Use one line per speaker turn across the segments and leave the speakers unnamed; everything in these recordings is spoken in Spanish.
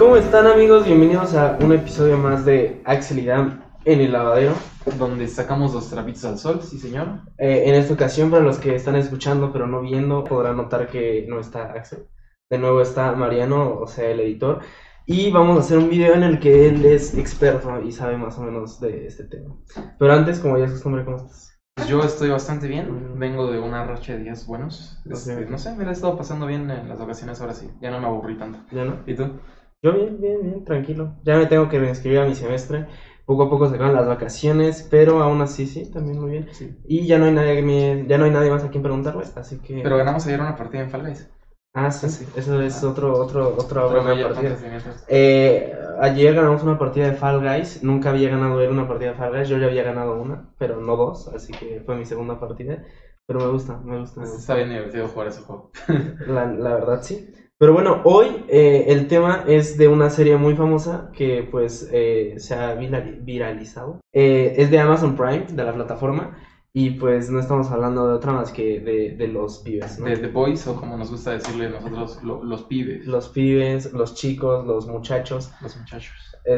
¿Cómo están, amigos? Bienvenidos a un episodio más de Axel y Dan en el lavadero,
donde sacamos los trapitos al sol, sí señor.
En esta ocasión, para los que están escuchando pero no viendo, podrán notar que no está Axel. De nuevo está Mariano, o sea, el editor. Y vamos a hacer un video en el que él es experto y sabe más o menos de este tema. Pero antes, como ya es costumbre, ¿cómo estás?
Pues yo estoy bastante bien, vengo de una racha de días buenos.
Okay.
No sé, me la he estado pasando bien en las vacaciones ahora sí, ya no me aburrí tanto.
¿Ya no?
¿Y tú?
Yo bien, tranquilo. Ya me tengo que reinscribir a mi semestre. Poco a poco se acaban las vacaciones, pero aún así sí, también muy bien.
Sí.
Y ya no hay nadie más a quien preguntarle, así que...
Pero ganamos ayer una partida en Fall Guys.
Ah, sí,
Sí.
eso es otra buena partida.
Mientras.
Ayer ganamos una partida de Fall Guys. Nunca había ganado él una partida de Fall Guys. Yo ya había ganado una, pero no dos, así que fue mi segunda partida. Pero me gusta.
Está bien divertido jugar ese juego.
La verdad, sí. Pero bueno, hoy el tema es de una serie muy famosa que pues se ha viralizado. Es de Amazon Prime, de la plataforma. Y pues no estamos hablando de otra más que de los pibes, ¿no?
De The Boys, o como nos gusta decirle nosotros, los pibes.
Los pibes, los chicos, los muchachos.
Los muchachos.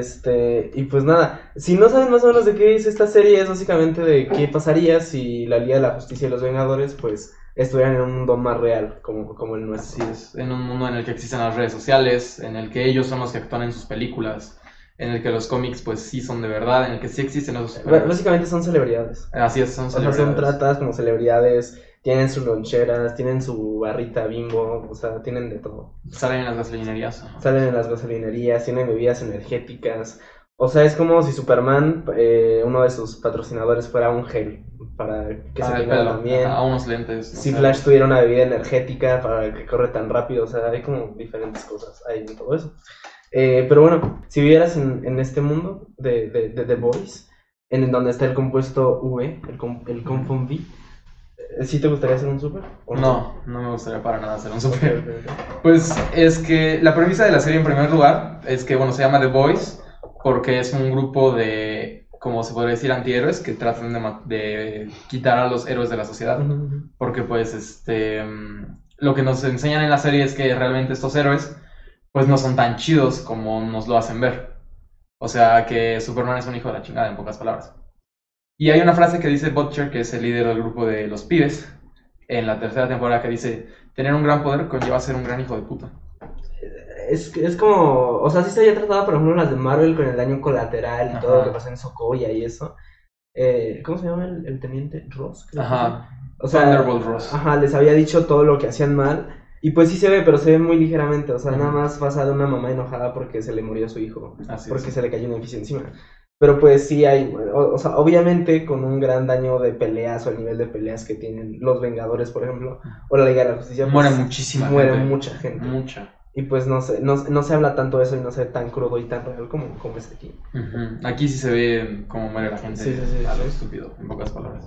Y pues nada, si no saben más o menos de qué es esta serie, es básicamente de qué pasaría si la Liga de la Justicia y los Vengadores pues estuvieran en un mundo más real, como el nuestro.
Así es, en un mundo en el que existen las redes sociales, en el que ellos son los que actúan en sus películas, en el que los cómics pues sí son de verdad, en el que sí existen esos superhéroes.
Básicamente son celebridades.
Así es, son celebridades.
O sea, son tratadas como celebridades, tienen sus loncheras, tienen su barrita Bimbo, o sea, tienen de todo.
Salen en las gasolinerías.
Salen en las gasolinerías, tienen bebidas energéticas. O sea, es como si Superman, uno de sus patrocinadores, fuera un gel para que se tenga también.
A unos lentes.
Si Flash tuviera una bebida energética para que corre tan rápido, o sea, hay como diferentes cosas ahí en todo eso. Pero bueno, si vivieras en este mundo de The Boys, en donde está el compuesto V, el compound V, ¿sí te gustaría ser un super?
No me gustaría para nada ser un super.
Okay.
Pues es que la premisa de la serie en primer lugar es que, bueno, se llama The Boys porque es un grupo de, como se podría decir, antihéroes que tratan de quitar a los héroes de la sociedad.
Uh-huh.
Porque pues lo que nos enseñan en la serie es que realmente estos héroes pues no son tan chidos como nos lo hacen ver. O sea, que Superman es un hijo de la chingada, en pocas palabras. Y hay una frase que dice Butcher, que es el líder del grupo de los pibes, en la tercera temporada, que dice: tener un gran poder conlleva ser un gran hijo de puta.
Es como, o sea, sí se había tratado, por ejemplo, las de Marvel con el daño colateral y
Ajá.
todo lo que pasó en Sokovia y eso. ¿Cómo se llama el teniente? Ross.
Ajá.
O sea,
Thunderbolt Ross.
Ajá, les había dicho todo lo que hacían mal. Y pues sí se ve, pero se ve muy ligeramente. O sea, nada más pasa de una mamá enojada porque se le murió su hijo.
Así
porque
es.
se le cayó un edificio encima. Pero pues sí hay, o sea, obviamente con un gran daño de peleas o el nivel de peleas que tienen los Vengadores, por ejemplo, o la Liga de la Justicia. Pues,
muere muchísima gente.
Muere mucha gente.
Mucha.
Y pues no se habla tanto de eso y no se ve tan crudo y tan real como es aquí.
Uh-huh. Aquí sí se ve cómo muere la gente.
Sí.
A lo estúpido, en pocas palabras.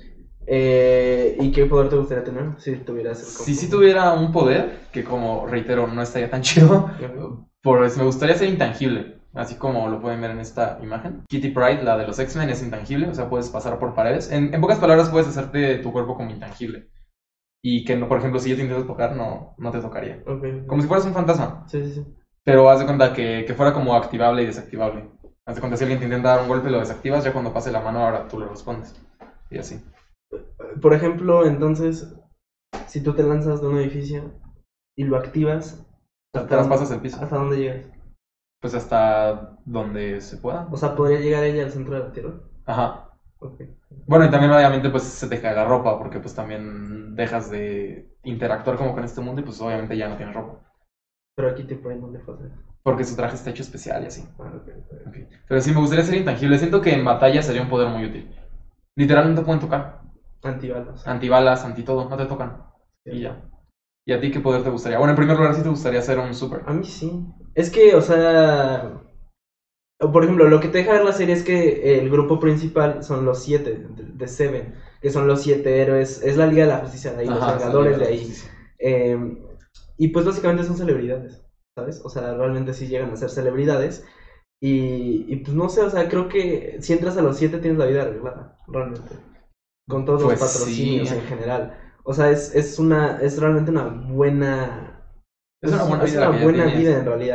¿Y qué poder te gustaría tener si tuvieras
si tuviera un poder, que como reitero no estaría tan chido, pues me gustaría ser intangible, así como lo pueden ver en esta imagen. Kitty Pryde, la de los X-Men, es intangible, o sea, puedes pasar por paredes. En pocas palabras, puedes hacerte tu cuerpo como intangible. Y que, por ejemplo, si yo te intento tocar, no te tocaría.
Okay.
Como si fueras un fantasma.
Sí.
Pero haz de cuenta que fuera como activable y desactivable. Haz de cuenta, si alguien te intenta dar un golpe, lo desactivas, ya cuando pase la mano, ahora tú le respondes. Y así.
Por ejemplo, entonces, si tú te lanzas de un edificio y lo activas,
traspasas el piso.
¿Hasta dónde llegas?
Pues hasta donde se pueda.
O sea, ¿podría llegar ella al centro de la Tierra?
Ajá.
Okay.
Bueno, y también obviamente pues se te cae la ropa, porque pues también dejas de interactuar como con este mundo y pues obviamente ya no tienes ropa.
Pero aquí te pueden ¿dónde fue?
Porque su traje está hecho especial y así.
Okay.
Pero sí, me gustaría ser intangible. Siento que en batalla sería un poder muy útil. Literalmente pueden tocar.
Antibalas.
Antibalas, anti todo, no te tocan. Sí. Y ya. ¿Y a ti qué poder te gustaría? Bueno, en primer lugar, sí te gustaría ser un super.
A mí sí. Es que, o sea... Por ejemplo, lo que te deja ver la serie es que el grupo principal son los 7, de Seven, que son los 7 héroes. Es la Liga de la Justicia de ahí, los Vengadores de ahí. Y pues básicamente son celebridades, ¿sabes? O sea, realmente sí llegan a ser celebridades. Y pues no sé, o sea, creo que si entras a los 7 tienes la vida arreglada, realmente. Con todos
pues
los patrocinios
sí.
en general. O sea, es realmente una buena...
Es una buena vida.
Es una buena vida en realidad.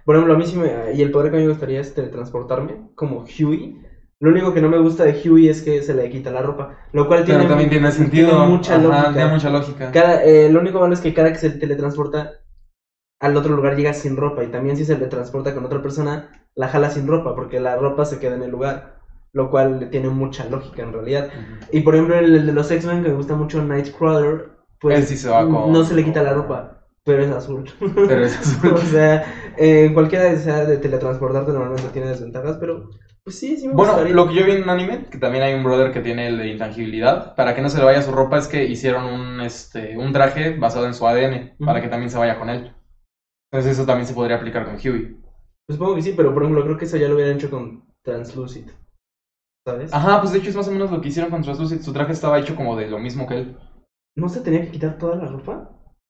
Por ejemplo, a mí sí y el poder que a mí me gustaría es teletransportarme, como Huey. Lo único que no me gusta de Huey es que se le quita la ropa, lo cual
Pero también tiene sentido.
tiene mucha
Ajá,
lógica.
tiene mucha lógica.
Lo único malo es que cada que se teletransporta al otro lugar llega sin ropa, y también si se teletransporta con otra persona, la jala sin ropa, porque la ropa se queda en el lugar, lo cual tiene mucha lógica en realidad. Y por ejemplo, el de los X-Men, que me gusta mucho, Nightcrawler, pues
Él sí se va con...
no se le quita la ropa, pero es azul.
Pero es azul.
O sea, cualquiera desea de teletransportarte normalmente tiene desventajas, pero pues sí me
Bueno,
gustaría.
lo que yo vi en un anime, que también hay un brother que tiene el de intangibilidad, para que no se le vaya su ropa, es que hicieron un traje basado en su ADN, para que también se vaya con él. Entonces eso también se podría aplicar con Huey.
Pues supongo que sí, pero por ejemplo, creo que eso ya lo hubieran hecho con Translucid, ¿sabes?
Ajá, pues de hecho es más o menos lo que hicieron con Translucid. Su traje estaba hecho como de lo mismo que él.
¿No se tenía que quitar toda la ropa?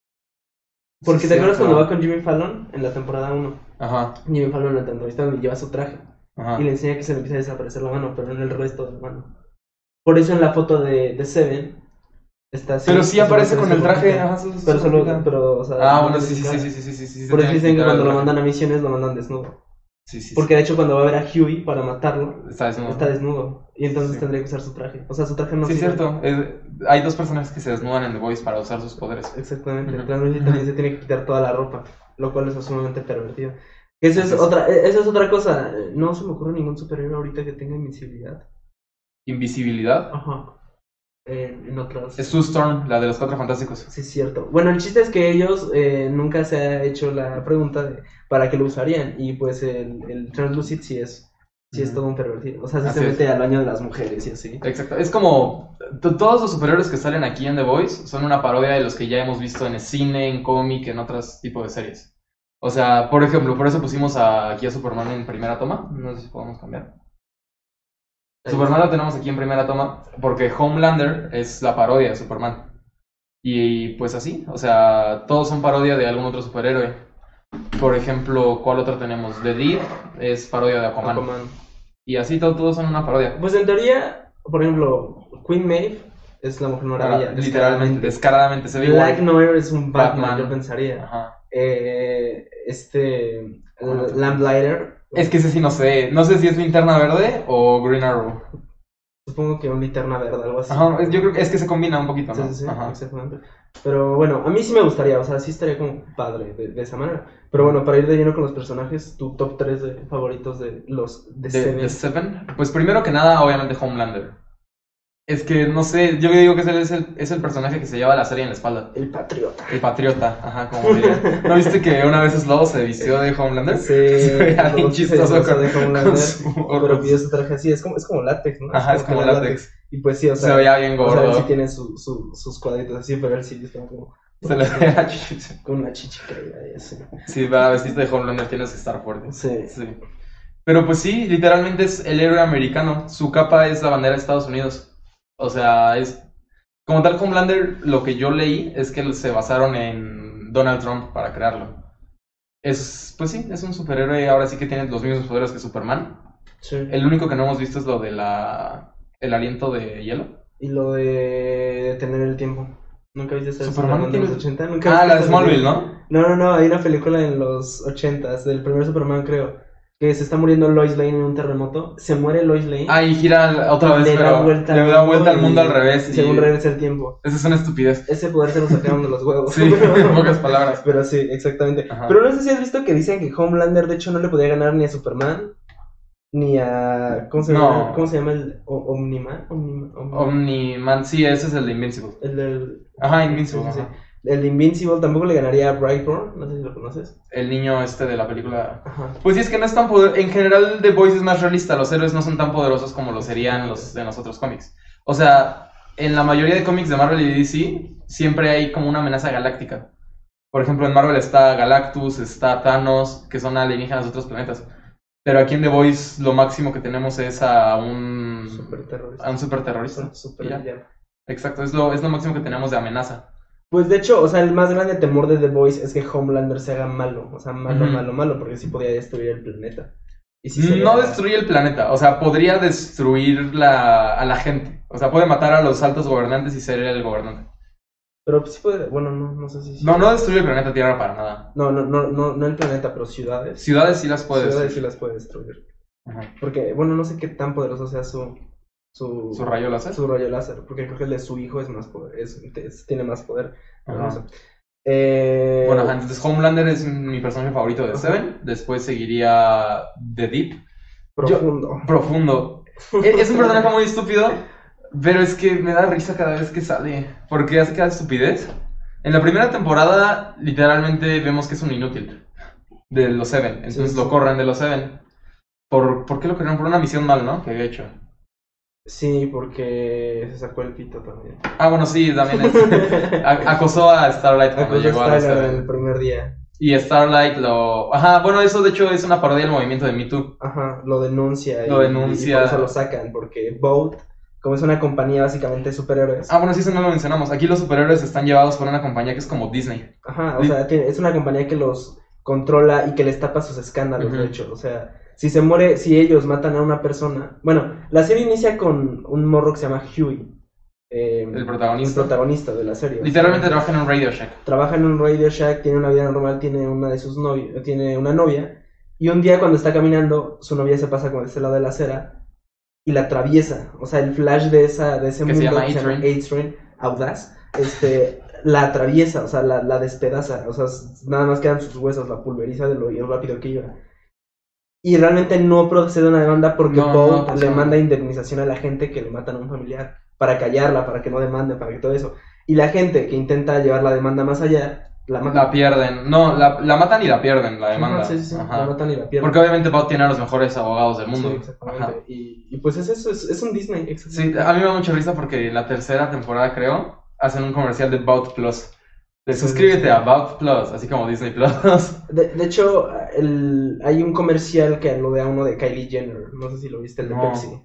Porque
Sí,
te acuerdas
cierto.
cuando va con Jimmy Fallon en la temporada 1.
Ajá,
Jimmy Fallon en la entrevista le lleva su traje
ajá.
y le enseña que se le empieza a desaparecer la mano, pero en el resto de la mano. Por eso en la foto de Seven está así.
Pero sí aparece con el traje, ajá,
Pero solo, pero, o sea,
Ah, bueno,
no
sí.
Por eso dicen que cuando lo
mandan
mandan a misiones lo mandan desnudo.
Sí.
Porque de hecho cuando va a ver a Huey para matarlo,
Está
desnudo. Y entonces
Sí.
tendría que usar su traje. O sea, su traje no
Sí,
sirve.
cierto. Hay dos personajes que se desnudan en The Voice para usar sus poderes.
Exactamente.
Ujú.
Translucid también se tiene que quitar toda la ropa, lo cual es sumamente pervertido. Esa es otra cosa. No se me ocurre ningún superhéroe ahorita que tenga invisibilidad.
Invisibilidad.
Ajá. En otras.
Es Sue Storm, la de los Cuatro Fantásticos.
Sí, es cierto. Bueno, el chiste es que ellos nunca se ha hecho la pregunta de para qué lo usarían. Y pues el Translucid sí es todo un pervertido. O sea, sí
Así
se
es.
mete al baño de las mujeres y así.
Exacto. Es como todos los superhéroes que salen aquí en The Voice son una parodia de los que ya hemos visto en el cine, en cómic, en otros tipos de series. O sea, por ejemplo, por eso pusimos aquí a Superman en primera toma. No sé si podemos cambiar. Superman lo tenemos aquí en primera toma porque Homelander es la parodia de Superman. Y pues así, o sea, todos son parodia de algún otro superhéroe. Por ejemplo, ¿cuál otro tenemos? The Deed es parodia de Aquaman. Y así todos son una parodia.
Pues en teoría, por ejemplo, Queen Maeve es la Mujer Maravilla.
Literalmente, descaradamente se ve
Black
igual.
Noir es un Batman, yo pensaría.
Ajá.
Lamplighter.
Es que ese sí no sé. No sé si es Linterna Verde o Green Arrow.
Supongo que un Linterna Verde, algo así.
Ajá, yo creo que es que se combina un poquito, ¿no?
Sí,
Ajá.
exactamente. Pero bueno, a mí sí me gustaría, o sea, sí estaría como padre de esa manera. Pero bueno, para ir de lleno con los personajes, tu top 3 de favoritos de los de
¿De Seven? Pues primero que nada, obviamente Homelander. Es que, no sé, yo digo que es el personaje que se lleva la serie en la espalda.
El patriota.
El patriota, ajá, como diría. ¿No viste que una vez Slobo se vistió de Homelander?
Sí,
se veía bien chistoso
de Homelander,
con
pero pidió su traje así, es como látex, ¿no?
Ajá, es como látex.
Y pues sí, o sea,
se veía bien gordo.
O sea, él sí tiene sus cuadritos así, pero él sí está como...
Se le veía la chichi.
Con una chichi caída y así.
Sí, para vestirte de Homelander tienes que estar fuerte.
Sí.
Pero pues sí, literalmente es el héroe americano. Su capa es la bandera de Estados Unidos. O sea, es... Como tal, Homelander, lo que yo leí es que se basaron en Donald Trump para crearlo. Pues sí, es un superhéroe, ahora sí que tiene los mismos poderes que Superman.
Sí.
El único que no hemos visto es lo de el aliento de hielo.
Y lo de tener el tiempo. ¿Nunca viste esa
Superman
de los 80? ¿Nunca
la de Smallville, ¿no?
No, hay una película en los 80s, del primer Superman, creo, que se está muriendo Lois Lane en un terremoto. Se muere Lois Lane.
Ah, y gira otra vez, pero le da vuelta al mundo al revés.
Y según regresa el tiempo.
Esa es una estupidez.
Ese poder se lo sacaron de los huevos.
Sí, en pocas palabras.
Pero sí, exactamente.
Ajá.
Pero no sé si has visto que dicen que Homelander, de hecho, no le podía ganar ni a Superman, ni a... ¿Cómo se llama?
No.
¿Cómo se llama el Omniman?
Omniman, sí, ese es el de Invincible.
El del...
Ajá, Invincible.
Sí. El de Invincible tampoco le ganaría a Brightburn, no sé si lo conoces.
El niño de la película.
Ajá.
Pues sí, es que no es tan poderoso. En general, The Voice es más realista. Los héroes no son tan poderosos como lo serían los de los otros cómics. O sea, en la mayoría de cómics de Marvel y DC, siempre hay como una amenaza galáctica. Por ejemplo, en Marvel está Galactus, está Thanos, que son alienígenas de otros planetas. Pero aquí en The Voice lo máximo que tenemos es a un superterrorista. Exacto, es lo máximo que tenemos de amenaza.
Pues de hecho, o sea, el más grande temor de The Voice es que Homelander se haga malo. O sea, malo, porque sí podría destruir el planeta. Y sí sería...
No destruye el planeta, o sea, podría destruir a la gente. O sea, puede matar a los altos gobernantes y ser el gobernante.
Pero pues sí puede, bueno, no sé si...
No, no destruye el planeta Tierra para nada.
No el planeta, pero ciudades.
Ciudades sí las puede
Ciudades sí
destruir.
las puede destruir.
Ajá.
Porque, bueno, no sé qué tan poderoso sea su
rayo láser.
Su rayo láser, porque creo que el de su hijo es más poder, tiene más poder. Pero
Ajá.
no sé.
Bueno, entonces Homelander es mi personaje favorito de Seven. Después seguiría The Deep. Profundo. Es un personaje muy estúpido, pero es que me da risa cada vez que sale, porque hace cada estupidez. En la primera temporada, literalmente vemos que es un inútil de los Seven, entonces lo corren de los Seven. ¿Por qué lo corrieron? Por una misión mal, ¿no? Que había hecho.
Sí, porque se sacó el pito también.
Ah, bueno, sí, también acosó a Starlight cuando llegó a los Seven.
En el primer día.
Y Starlight lo... Ajá, bueno, eso de hecho es una parodia del movimiento de Me Too.
Ajá, lo denuncia.
Lo denuncia.
Y por eso lo sacan, porque Bolt, como es una compañía básicamente de superhéroes.
Ah, bueno, sí, eso no lo mencionamos. Aquí los superhéroes están llevados por una compañía que es como Disney.
Ajá, o sea, es una compañía que los controla y que les tapa sus escándalos, de hecho. O sea, si ellos matan a una persona... Bueno, la serie inicia con un morro que se llama Huey.
El protagonista
de la serie.
Literalmente trabaja en un Radio Shack.
Trabaja en un Radio Shack, tiene una vida normal, tiene una novia. Y un día cuando está caminando, su novia se pasa con este lado de la acera y la atraviesa. O sea, el flash de ese
que
mundo
se llama
que se llama A-Train, audaz, la atraviesa, o sea, la despedaza. O sea, nada más quedan sus huesos, la pulveriza de lo rápido que iba. Y realmente no procede una demanda porque Bolt le manda indemnización a la gente que le matan a un familiar para callarla, para que no demanden, para que todo eso. Y la gente que intenta llevar la demanda más allá, la matan.
La pierden. No, la matan y la pierden, la demanda.
Sí, la matan y la pierden.
Porque obviamente Bolt tiene a los mejores abogados del mundo.
Sí, exactamente. Y pues es eso, es un Disney.
Sí, a mí me da mucha risa porque en la tercera temporada, creo, hacen un comercial de Bout Plus. Suscríbete a Bout Plus, así como Disney Plus.
De hecho, hay un comercial que lo de a uno de Kylie Jenner, no sé si lo viste, el de Pepsi,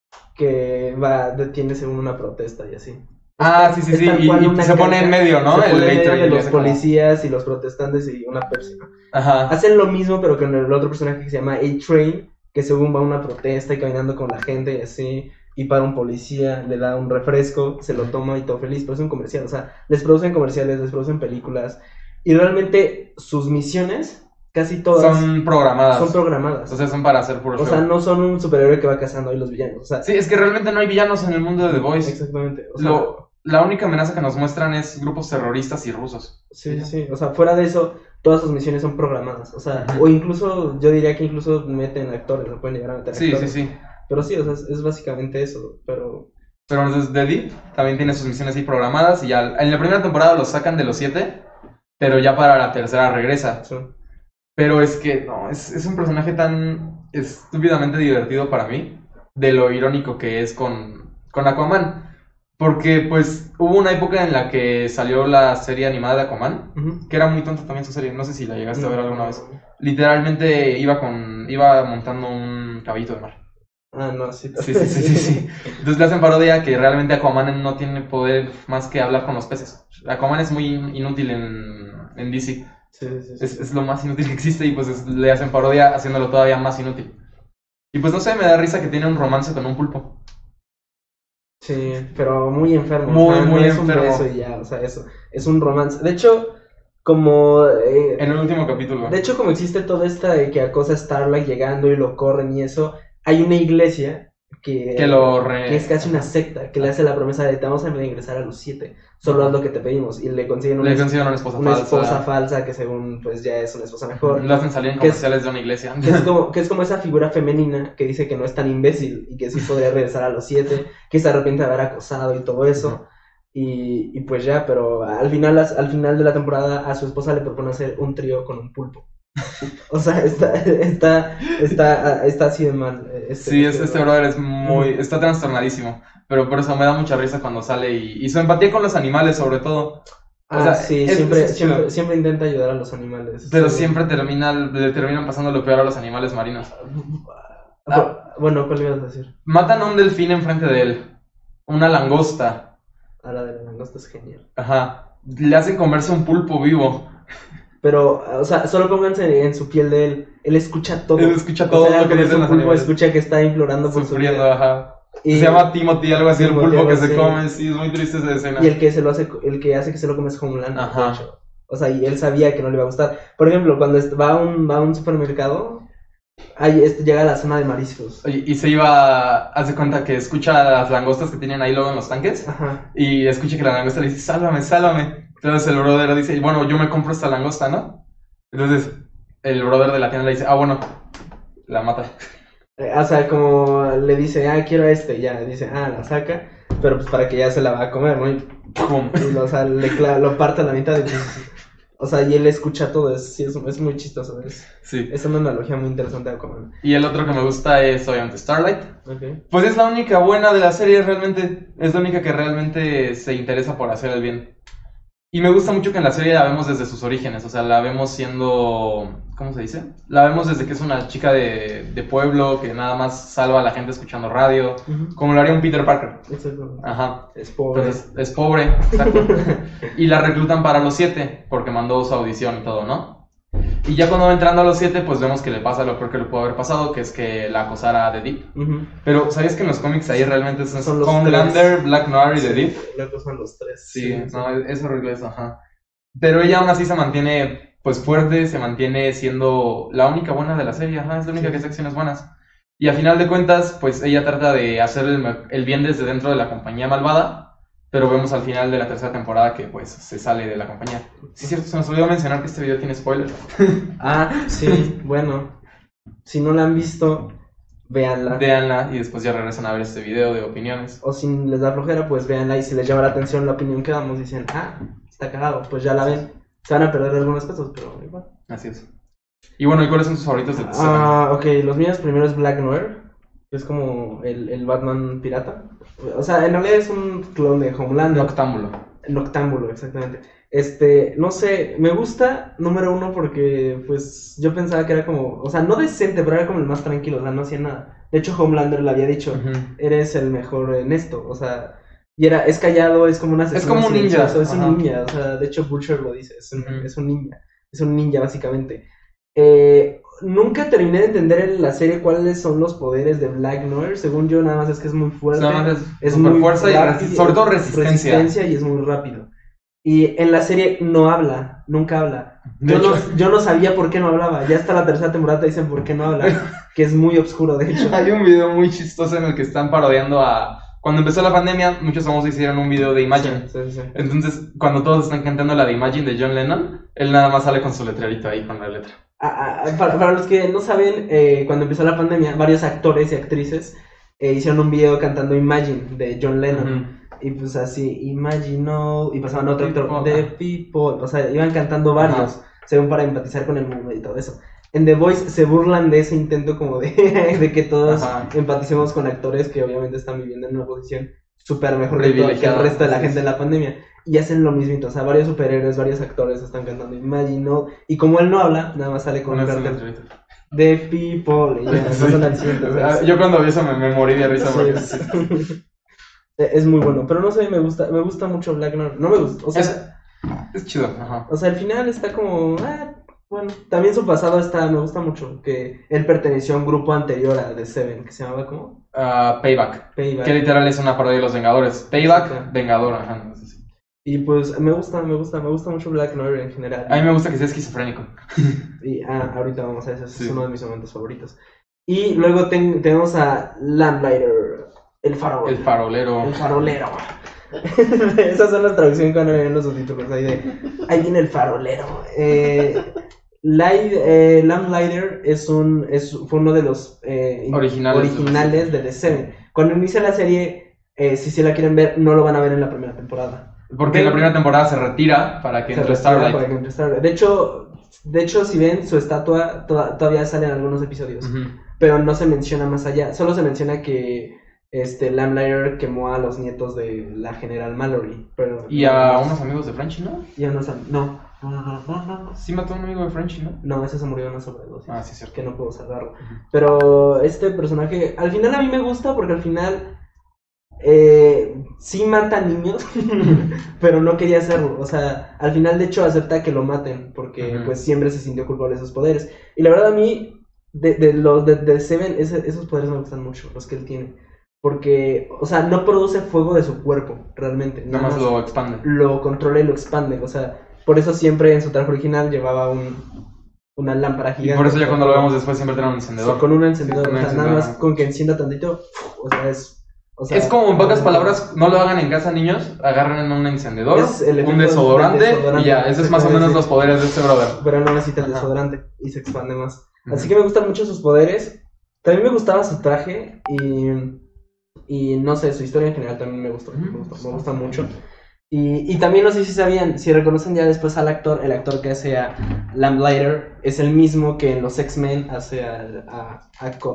que tiene según una protesta y así.
Sí, y se pone en medio, ¿no?
Se pone en medio de los policías y los protestantes y una Pepsi, ¿no?
Ajá.
Hacen lo mismo, pero con el otro personaje que se llama A-Train, que según va a una protesta y caminando con la gente y así, y para un policía, le da un refresco, se lo toma y todo feliz, pero es un comercial, o sea, les producen comerciales, les producen películas, y realmente sus misiones, casi todas,
son programadas.
O
sea, son para hacer puro show.
O sea, no son un superhéroe que va cazando ahí los villanos, o sea.
Sí, es que realmente no hay villanos en el mundo de The Voice.
Exactamente. O sea,
la única amenaza que nos muestran es grupos terroristas y rusos.
Sí, o sea, fuera de eso, todas sus misiones son programadas, o sea, o incluso, yo diría que incluso meten actores, lo pueden llegar a meter actores.
Sí.
Pero sí, o sea, es básicamente eso, Pero
entonces The Deep también tiene sus misiones ahí programadas y ya en la primera temporada los sacan de los 7, pero ya para la tercera regresa. Sí. Pero es que, no, es un personaje tan estúpidamente divertido para mí, de lo irónico que es con Aquaman. Porque, pues, hubo una época en la que salió la serie animada de Aquaman, que era muy tonta también su serie, no sé si la llegaste a ver alguna vez. Literalmente iba montando un caballito de mar.
Ah, no, sí.
Sí. Entonces le hacen parodia que realmente Aquaman no tiene poder más que hablar con los peces. Aquaman es muy inútil en DC.
Sí.
Es lo más inútil que existe y pues le hacen parodia haciéndolo todavía más inútil. Y pues no sé, me da risa que tiene un romance con un pulpo.
Sí, pero muy enfermo.
Muy
es
enfermo.
Un beso y ya, o sea, eso. Es un romance. De hecho, como...
en el último capítulo.
De hecho, como existe toda esta de que acosa a Starlight llegando y lo corren y eso, hay una iglesia que es casi una secta, que le hace la promesa de te vamos a ingresar a los 7, solo haz lo que te pedimos, y le consiguen una esposa falsa que según pues ya es una esposa mejor.
Lo hacen salir en comerciales de una iglesia.
Que es como esa figura femenina que dice que no es tan imbécil y que sí podría regresar a los 7, que se arrepiente de haber acosado y todo eso. Y pues ya, pero al final de la temporada a su esposa le propone hacer un trío con un pulpo. O sea, está así de mal.
Este brother es está trastornadísimo. Pero por eso me da mucha risa cuando sale y su empatía con los animales, sobre todo.
O sea, sí, siempre intenta ayudar a los animales.
Pero siempre le terminan pasando lo peor a los animales marinos.
Bueno, ¿cuál ibas a decir?
Matan a un delfín enfrente de él. Una langosta.
La de la langosta es genial.
Ajá. Le hacen comerse un pulpo vivo.
Pero, o sea, solo pónganse en su piel de él. Él escucha todo.
Él escucha todo
lo que dice un pulpo, escucha que está implorando por
sufriendo,
su vida.
Ajá.
Y
se llama Timothy, algo así,
Timothy,
el pulpo que
algo
se
así.
come, sí, es muy triste esa escena.
Y el que hace que se lo come es Homelander,
Ajá.
de hecho. O sea, y él sabía que no le iba a gustar. Por ejemplo, cuando va a un supermercado, ahí llega a la zona de mariscos.
Oye, y se iba, hace cuenta que escucha las langostas que tienen ahí luego en los tanques.
Ajá.
Y escucha que la langosta le dice, sálvame, sálvame. Entonces el brother dice, bueno, yo me compro esta langosta, ¿no? Entonces el brother de la tienda le dice, bueno, la mata.
O sea, como le dice, quiero y ya dice, la saca, pero pues para que ya se la va a comer, ¿no? Y,
¡Pum!
o sea, lo parte a la mitad y pues, o sea, y él escucha todo, es muy chistoso,
Sí.
Es una analogía muy interesante de Aquaman.
Y el otro que me gusta es obviamente Starlight.
Okay.
Pues es la única buena de la serie realmente, es la única que realmente se interesa por hacer el bien. Y me gusta mucho que en la serie la vemos desde sus orígenes, o sea, la vemos siendo, ¿cómo se dice? La vemos desde que es una chica de pueblo que nada más salva a la gente escuchando radio, como lo haría un Peter Parker.
Exacto.
Ajá.
Es pobre.
Entonces, es pobre, exacto. Y la reclutan para los 7, porque mandó su audición y todo, ¿no? Y ya cuando va entrando a los 7, pues vemos que le pasa lo peor que le pudo haber pasado, que es que la acosara The Deep. Pero, ¿sabes que en los cómics ahí realmente son Homelander, Black Noir y The Deep?
Le acosan los 3.
Sí, no, es horrible eso, ajá. Pero ella aún así se mantiene, pues, fuerte, se mantiene siendo la única buena de la serie, ajá, es la única que hace acciones buenas. Y a final de cuentas, pues, ella trata de hacer el bien desde dentro de la compañía malvada, pero vemos al final de la tercera temporada que, pues, se sale de la compañía. Sí, es cierto, se nos olvidó mencionar que este video tiene spoiler.
Sí, bueno. Si no la han visto, véanla.
Véanla y después ya regresan a ver este video de opiniones.
O si les da flojera, pues véanla y si les llama la atención la opinión que damos, dicen, está cagado, pues ya la ven. Se van a perder algunas cosas, pero igual.
Así es. Y bueno, ¿y cuáles son tus favoritos de Seven?
Ok, los míos primero es Black Noir, que es como el Batman pirata. O sea, en realidad es un clon de Homelander. Noctámbulo, exactamente. No sé, me gusta, número uno, porque pues yo pensaba que era como, o sea, no decente, pero era como el más tranquilo, o sea, no hacía nada. De hecho, Homelander le había dicho, eres el mejor en esto, o sea, y es callado, es como una
es como un ninja.
Es un ninja, o sea, de hecho Butcher lo dice, es un ninja básicamente. Nunca terminé de entender en la serie cuáles son los poderes de Black Noir. Según yo, nada más es que es muy fuerte.
Es muy fuerza y sobre todo resistencia.
Y es muy rápido. Y en la serie no habla, nunca habla. Yo no sabía por qué no hablaba. Ya hasta la tercera temporada te dicen por qué no habla, que es muy oscuro, de hecho.
Hay un video muy chistoso en el que están parodiando a... Cuando empezó la pandemia, muchos famosos hicieron un video de Imagine.
Sí.
Entonces, cuando todos están cantando la de Imagine de John Lennon, él nada más sale con su letrerito ahí, con la letra.
Para los que no saben, cuando empezó la pandemia, varios actores y actrices hicieron un video cantando Imagine de John Lennon. Y pues así, Imagine All, y pasaban otro actor, The People, o sea, iban cantando varios, según para empatizar con el mundo y todo eso. En The Voice se burlan de ese intento como de que todos empaticemos con actores que obviamente están viviendo en una posición súper mejor que el resto de la gente en la pandemia. Y hacen lo mismito, o sea, varios superhéroes, varios actores están cantando Imagine All, y como él no habla, nada más sale con un cartel The People, y ya, pasan al siguiente.
Yo cuando vi eso me morí de risa.
Es muy bueno, pero no sé, me gusta mucho Black Noir. No me gusta, o sea,
es chido, ajá.
O sea, al final está como, bueno, también su pasado me gusta mucho, que él perteneció a un grupo anterior a The Seven, que se llamaba ¿cómo?
Payback. Que literal es una parodia de los Vengadores. Payback, Vengador, ajá.
Y pues me gusta mucho Black Noir en general.
A mí me gusta que sea esquizofrénico.
Y ahorita vamos a eso, es uno de mis momentos favoritos. Y luego tenemos a Lamplighter. El farolero. Esas son las traducciones cuando ven los subtítulos. Ahí viene el farolero. Lamplighter fue uno de los originales de The Seven. Cuando inicia la serie, si la quieren ver, no lo van a ver en la primera temporada.
Porque en la primera temporada se retira para que entre Starlight.
De hecho, si ven su estatua, todavía sale en algunos episodios. Pero no se menciona más allá. Solo se menciona que Lamplighter quemó a los nietos de la General Mallory.
Y a unos amigos de Frenchy, ¿no?
Y a unos no.
Sí mató a un amigo de Frenchy, ¿no?
No, ese se murió de una sobredosis.
Sí, cierto.
Que no puedo salvarlo. Pero este personaje, al final a mí me gusta porque al final sí mata niños, pero no quería hacerlo. O sea, al final de hecho acepta que lo maten porque pues siempre se sintió culpable de esos poderes. Y la verdad a mí, de Seven, esos poderes me gustan mucho, los que él tiene. porque, o sea, no produce fuego de su cuerpo, realmente.
Nada más lo expande.
Lo controla y lo expande, o sea, por eso siempre en su traje original llevaba una lámpara gigante.
Y por eso ya cuando lo vemos después siempre tiene un encendedor.
Sí, con un encendedor, o sea, nada más con que encienda tantito, o sea,
es como en pocas palabras, no lo hagan en casa, niños, agarren un encendedor, un desodorante y ya, ese es más o menos los poderes de este brother.
Pero no necesita el desodorante y se expande más. Así que me gustan mucho sus poderes. También me gustaba su traje y no sé, su historia en general también me gustó, me gusta mucho. Y también no sé si sabían, si reconocen ya después al actor, el actor que hace a Lamplighter es el mismo que en los X-Men hace a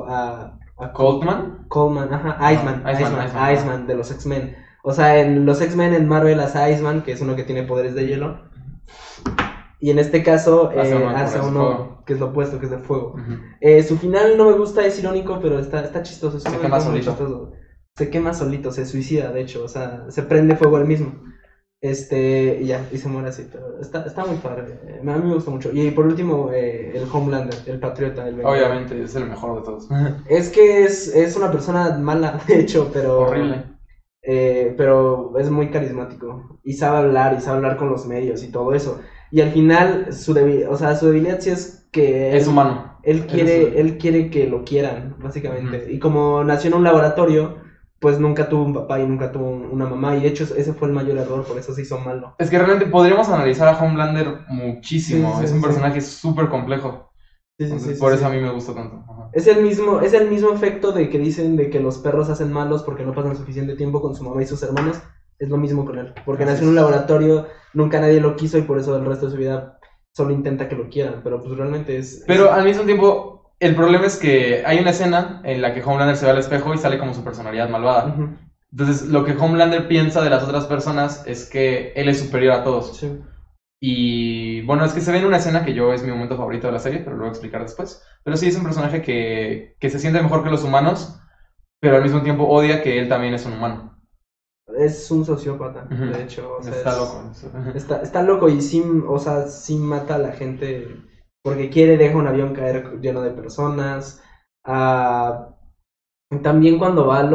Coleman, ajá, Iceman de los X-Men. O sea, en los X-Men en Marvel hace Iceman, que es uno que tiene poderes de hielo. Y en este caso hace uno que es lo opuesto, que es de fuego. Su final no me gusta, es irónico, pero está chistoso.
Se quema solito.
Se quema solito, se suicida, de hecho. O sea, se prende fuego él mismo. Y ya, y se muere así. Pero está muy padre. A mí me gusta mucho. Y por último, el Homelander, el patriota.
Obviamente, es el mejor de todos.
Es que es una persona mala, de hecho, pero...
Horrible.
Pero es muy carismático. Y sabe hablar con los medios y todo eso. Y al final, su debilidad sí es que...
Es humano.
Él quiere que lo quieran, básicamente. Y como nació en un laboratorio, pues nunca tuvo un papá y nunca tuvo una mamá. Y de hecho, ese fue el mayor error, por eso se hizo malo.
Es que realmente podríamos analizar a Homelander muchísimo. Es un personaje súper complejo. Por eso a mí me gusta tanto. Ajá.
Es el mismo efecto de que dicen de que los perros hacen malos porque no pasan suficiente tiempo con su mamá y sus hermanos. Es lo mismo con él, porque nació en un laboratorio, nunca nadie lo quiso y por eso el resto de su vida solo intenta que lo quieran, pero pues realmente
Pero al mismo tiempo, el problema es que hay una escena en la que Homelander se ve al espejo y sale como su personalidad malvada. Entonces, lo que Homelander piensa de las otras personas es que él es superior a todos.
Sí.
Y bueno, es que se ve en una escena que es mi momento favorito de la serie, pero lo voy a explicar después. Pero sí, es un personaje que se siente mejor que los humanos, pero al mismo tiempo odia que él también es un humano.
Es un sociópata, de hecho. O sea,
está loco.
Está loco y sí mata a la gente porque deja un avión caer lleno de personas. También cuando va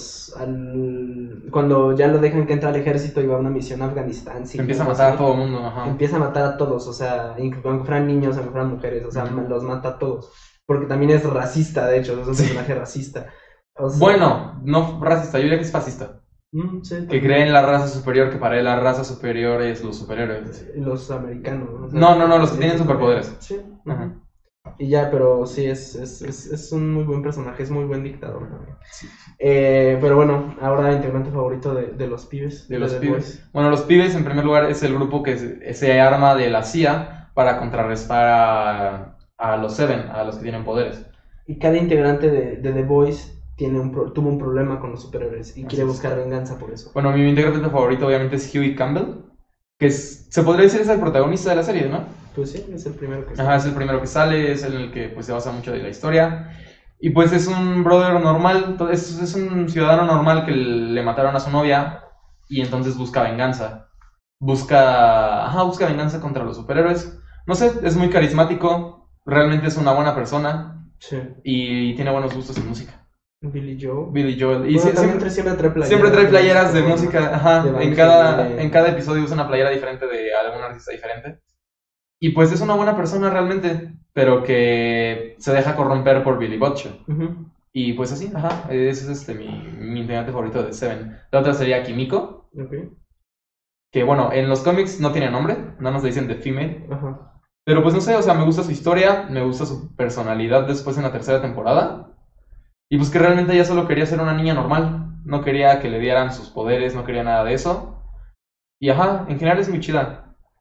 cuando ya lo dejan que entra al ejército y va a una misión a Afganistán. Sí,
empieza a matar a todo el mundo. Ajá.
Empieza a matar a todos, o sea, aunque fueran niños, aunque fueran mujeres, o sea, los mata a todos. Porque también es racista, de hecho, es un personaje racista. O sea,
bueno, no racista, yo diría que es fascista.
Sí,
que cree en la raza superior, que para él la raza superior es los superhéroes.
Los americanos.
O sea, no, los que tienen superpoderes.
Sí. Ajá. Y ya, pero sí, es un muy buen personaje, es muy buen dictador también.
Sí.
Pero bueno, ahora integrante favorito de los pibes.
De los pibes. Bueno, los pibes en primer lugar es el grupo que se arma de la CIA para contrarrestar a los Seven, a los que tienen poderes.
Y cada integrante de The Boys tuvo un problema con los superhéroes y quiere buscar venganza por eso.
Bueno, mi integrante favorito obviamente es Huey Campbell, que se podría decir es el protagonista de la serie, ¿no?
Pues sí, es el primero que sale.
Ajá, es el primero que sale, es el que pues se basa mucho de la historia. Y pues es un brother normal, es un ciudadano normal que le mataron a su novia y entonces busca venganza. Busca venganza contra los superhéroes. No sé, es muy carismático, realmente es una buena persona.
Sí.
Y tiene buenos gustos en música.
Billy Joel.
Y siempre trae playeras de música. Ajá, en cada episodio usa una playera diferente de algún artista diferente. Y pues es una buena persona realmente, pero que se deja corromper por Billy Butcher. Y pues así, ese es mi integrante favorito de Seven. La otra sería Kimiko. Que bueno, en los cómics no tiene nombre, nada más le dicen The Female. Pero pues no sé, o sea, me gusta su historia, me gusta su personalidad después en la tercera temporada. Y pues que realmente ella solo quería ser una niña normal, no quería que le dieran sus poderes, no quería nada de eso. Y en general es muy chida.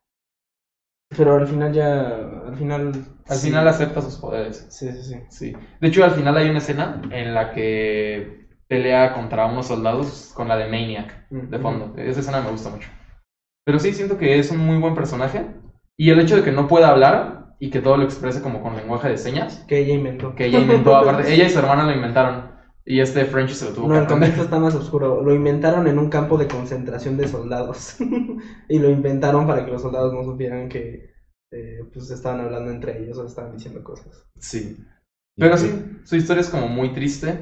Pero al final
acepta sus poderes.
Sí.
De hecho, al final hay una escena en la que pelea contra unos soldados con la de Maniac de fondo. Esa escena me gusta mucho. Pero sí, siento que es un muy buen personaje. Y el hecho de que no pueda hablar y que todo lo exprese como con lenguaje de señas.
Que ella inventó.
Aparte, ella y su hermana lo inventaron. Y Frenchy se lo tuvo que aprender.
El contexto está más oscuro. Lo inventaron en un campo de concentración de soldados. Y lo inventaron para que los soldados no supieran que pues estaban hablando entre ellos o estaban diciendo cosas.
Sí. Pero sí, su historia es como muy triste.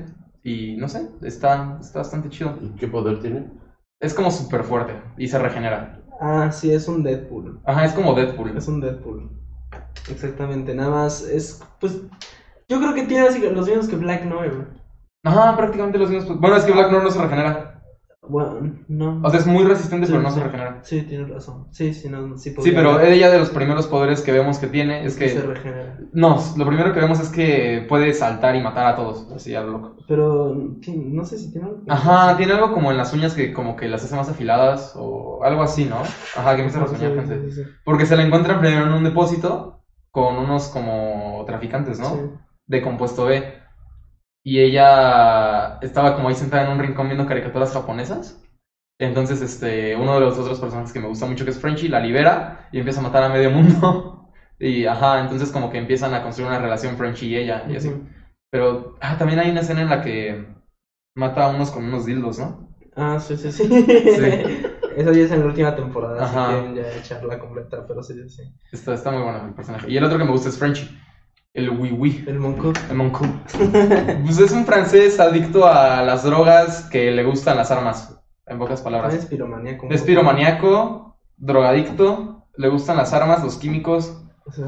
Y no sé, está bastante chido.
¿Y qué poder tiene?
Es como súper fuerte y se regenera.
Ah, sí, es un Deadpool.
Ajá, es como Deadpool.
Es un Deadpool. Exactamente, nada más es, pues, yo creo que tiene así los mismos que Black Noir.
Ajá, prácticamente los mismos. Bueno, es que Black Noir no se regenera.
Bueno, no.
O sea, es muy resistente,
Sí,
pero no
sí.
se regenera.
Sí, tienes razón. Sí, no, sí
Sí,
podría
pero
haber.
ella de los primeros poderes que vemos que tiene es
Que se
que...
regenera.
No, lo primero que vemos es que puede saltar y matar a todos, así a lo loco.
Pero no sé si tiene algo.
Ajá, tiene algo como en las uñas que como que las hace más afiladas o algo así, ¿no? Ajá, que empieza a rasguñar gente.
Sí.
Porque se la encuentran primero en un depósito con unos como traficantes, ¿no?
Sí.
De compuesto B. Y ella estaba como ahí sentada en un rincón viendo caricaturas japonesas. Entonces, uno de los otros personajes que me gusta mucho, que es Frenchy, la libera y empieza a matar a medio mundo. Y, ajá, entonces como que empiezan a construir una relación Frenchy y ella, y así.
Ujú.
Pero, también hay una escena en la que mata a unos con unos dildos, ¿no?
Ah, sí.
Sí.
Eso ya es en la última temporada,
Ajá.
si quieren ya echarla completa, pero sí.
Está muy bueno el personaje. Y el otro que me gusta es Frenchy, el Wee.
El Monco.
El Monku. Pues es un francés adicto a las drogas que le gustan las armas, en pocas palabras.
Es piromaníaco.
Es piromaníaco, drogadicto, le gustan las armas, los químicos
Sí.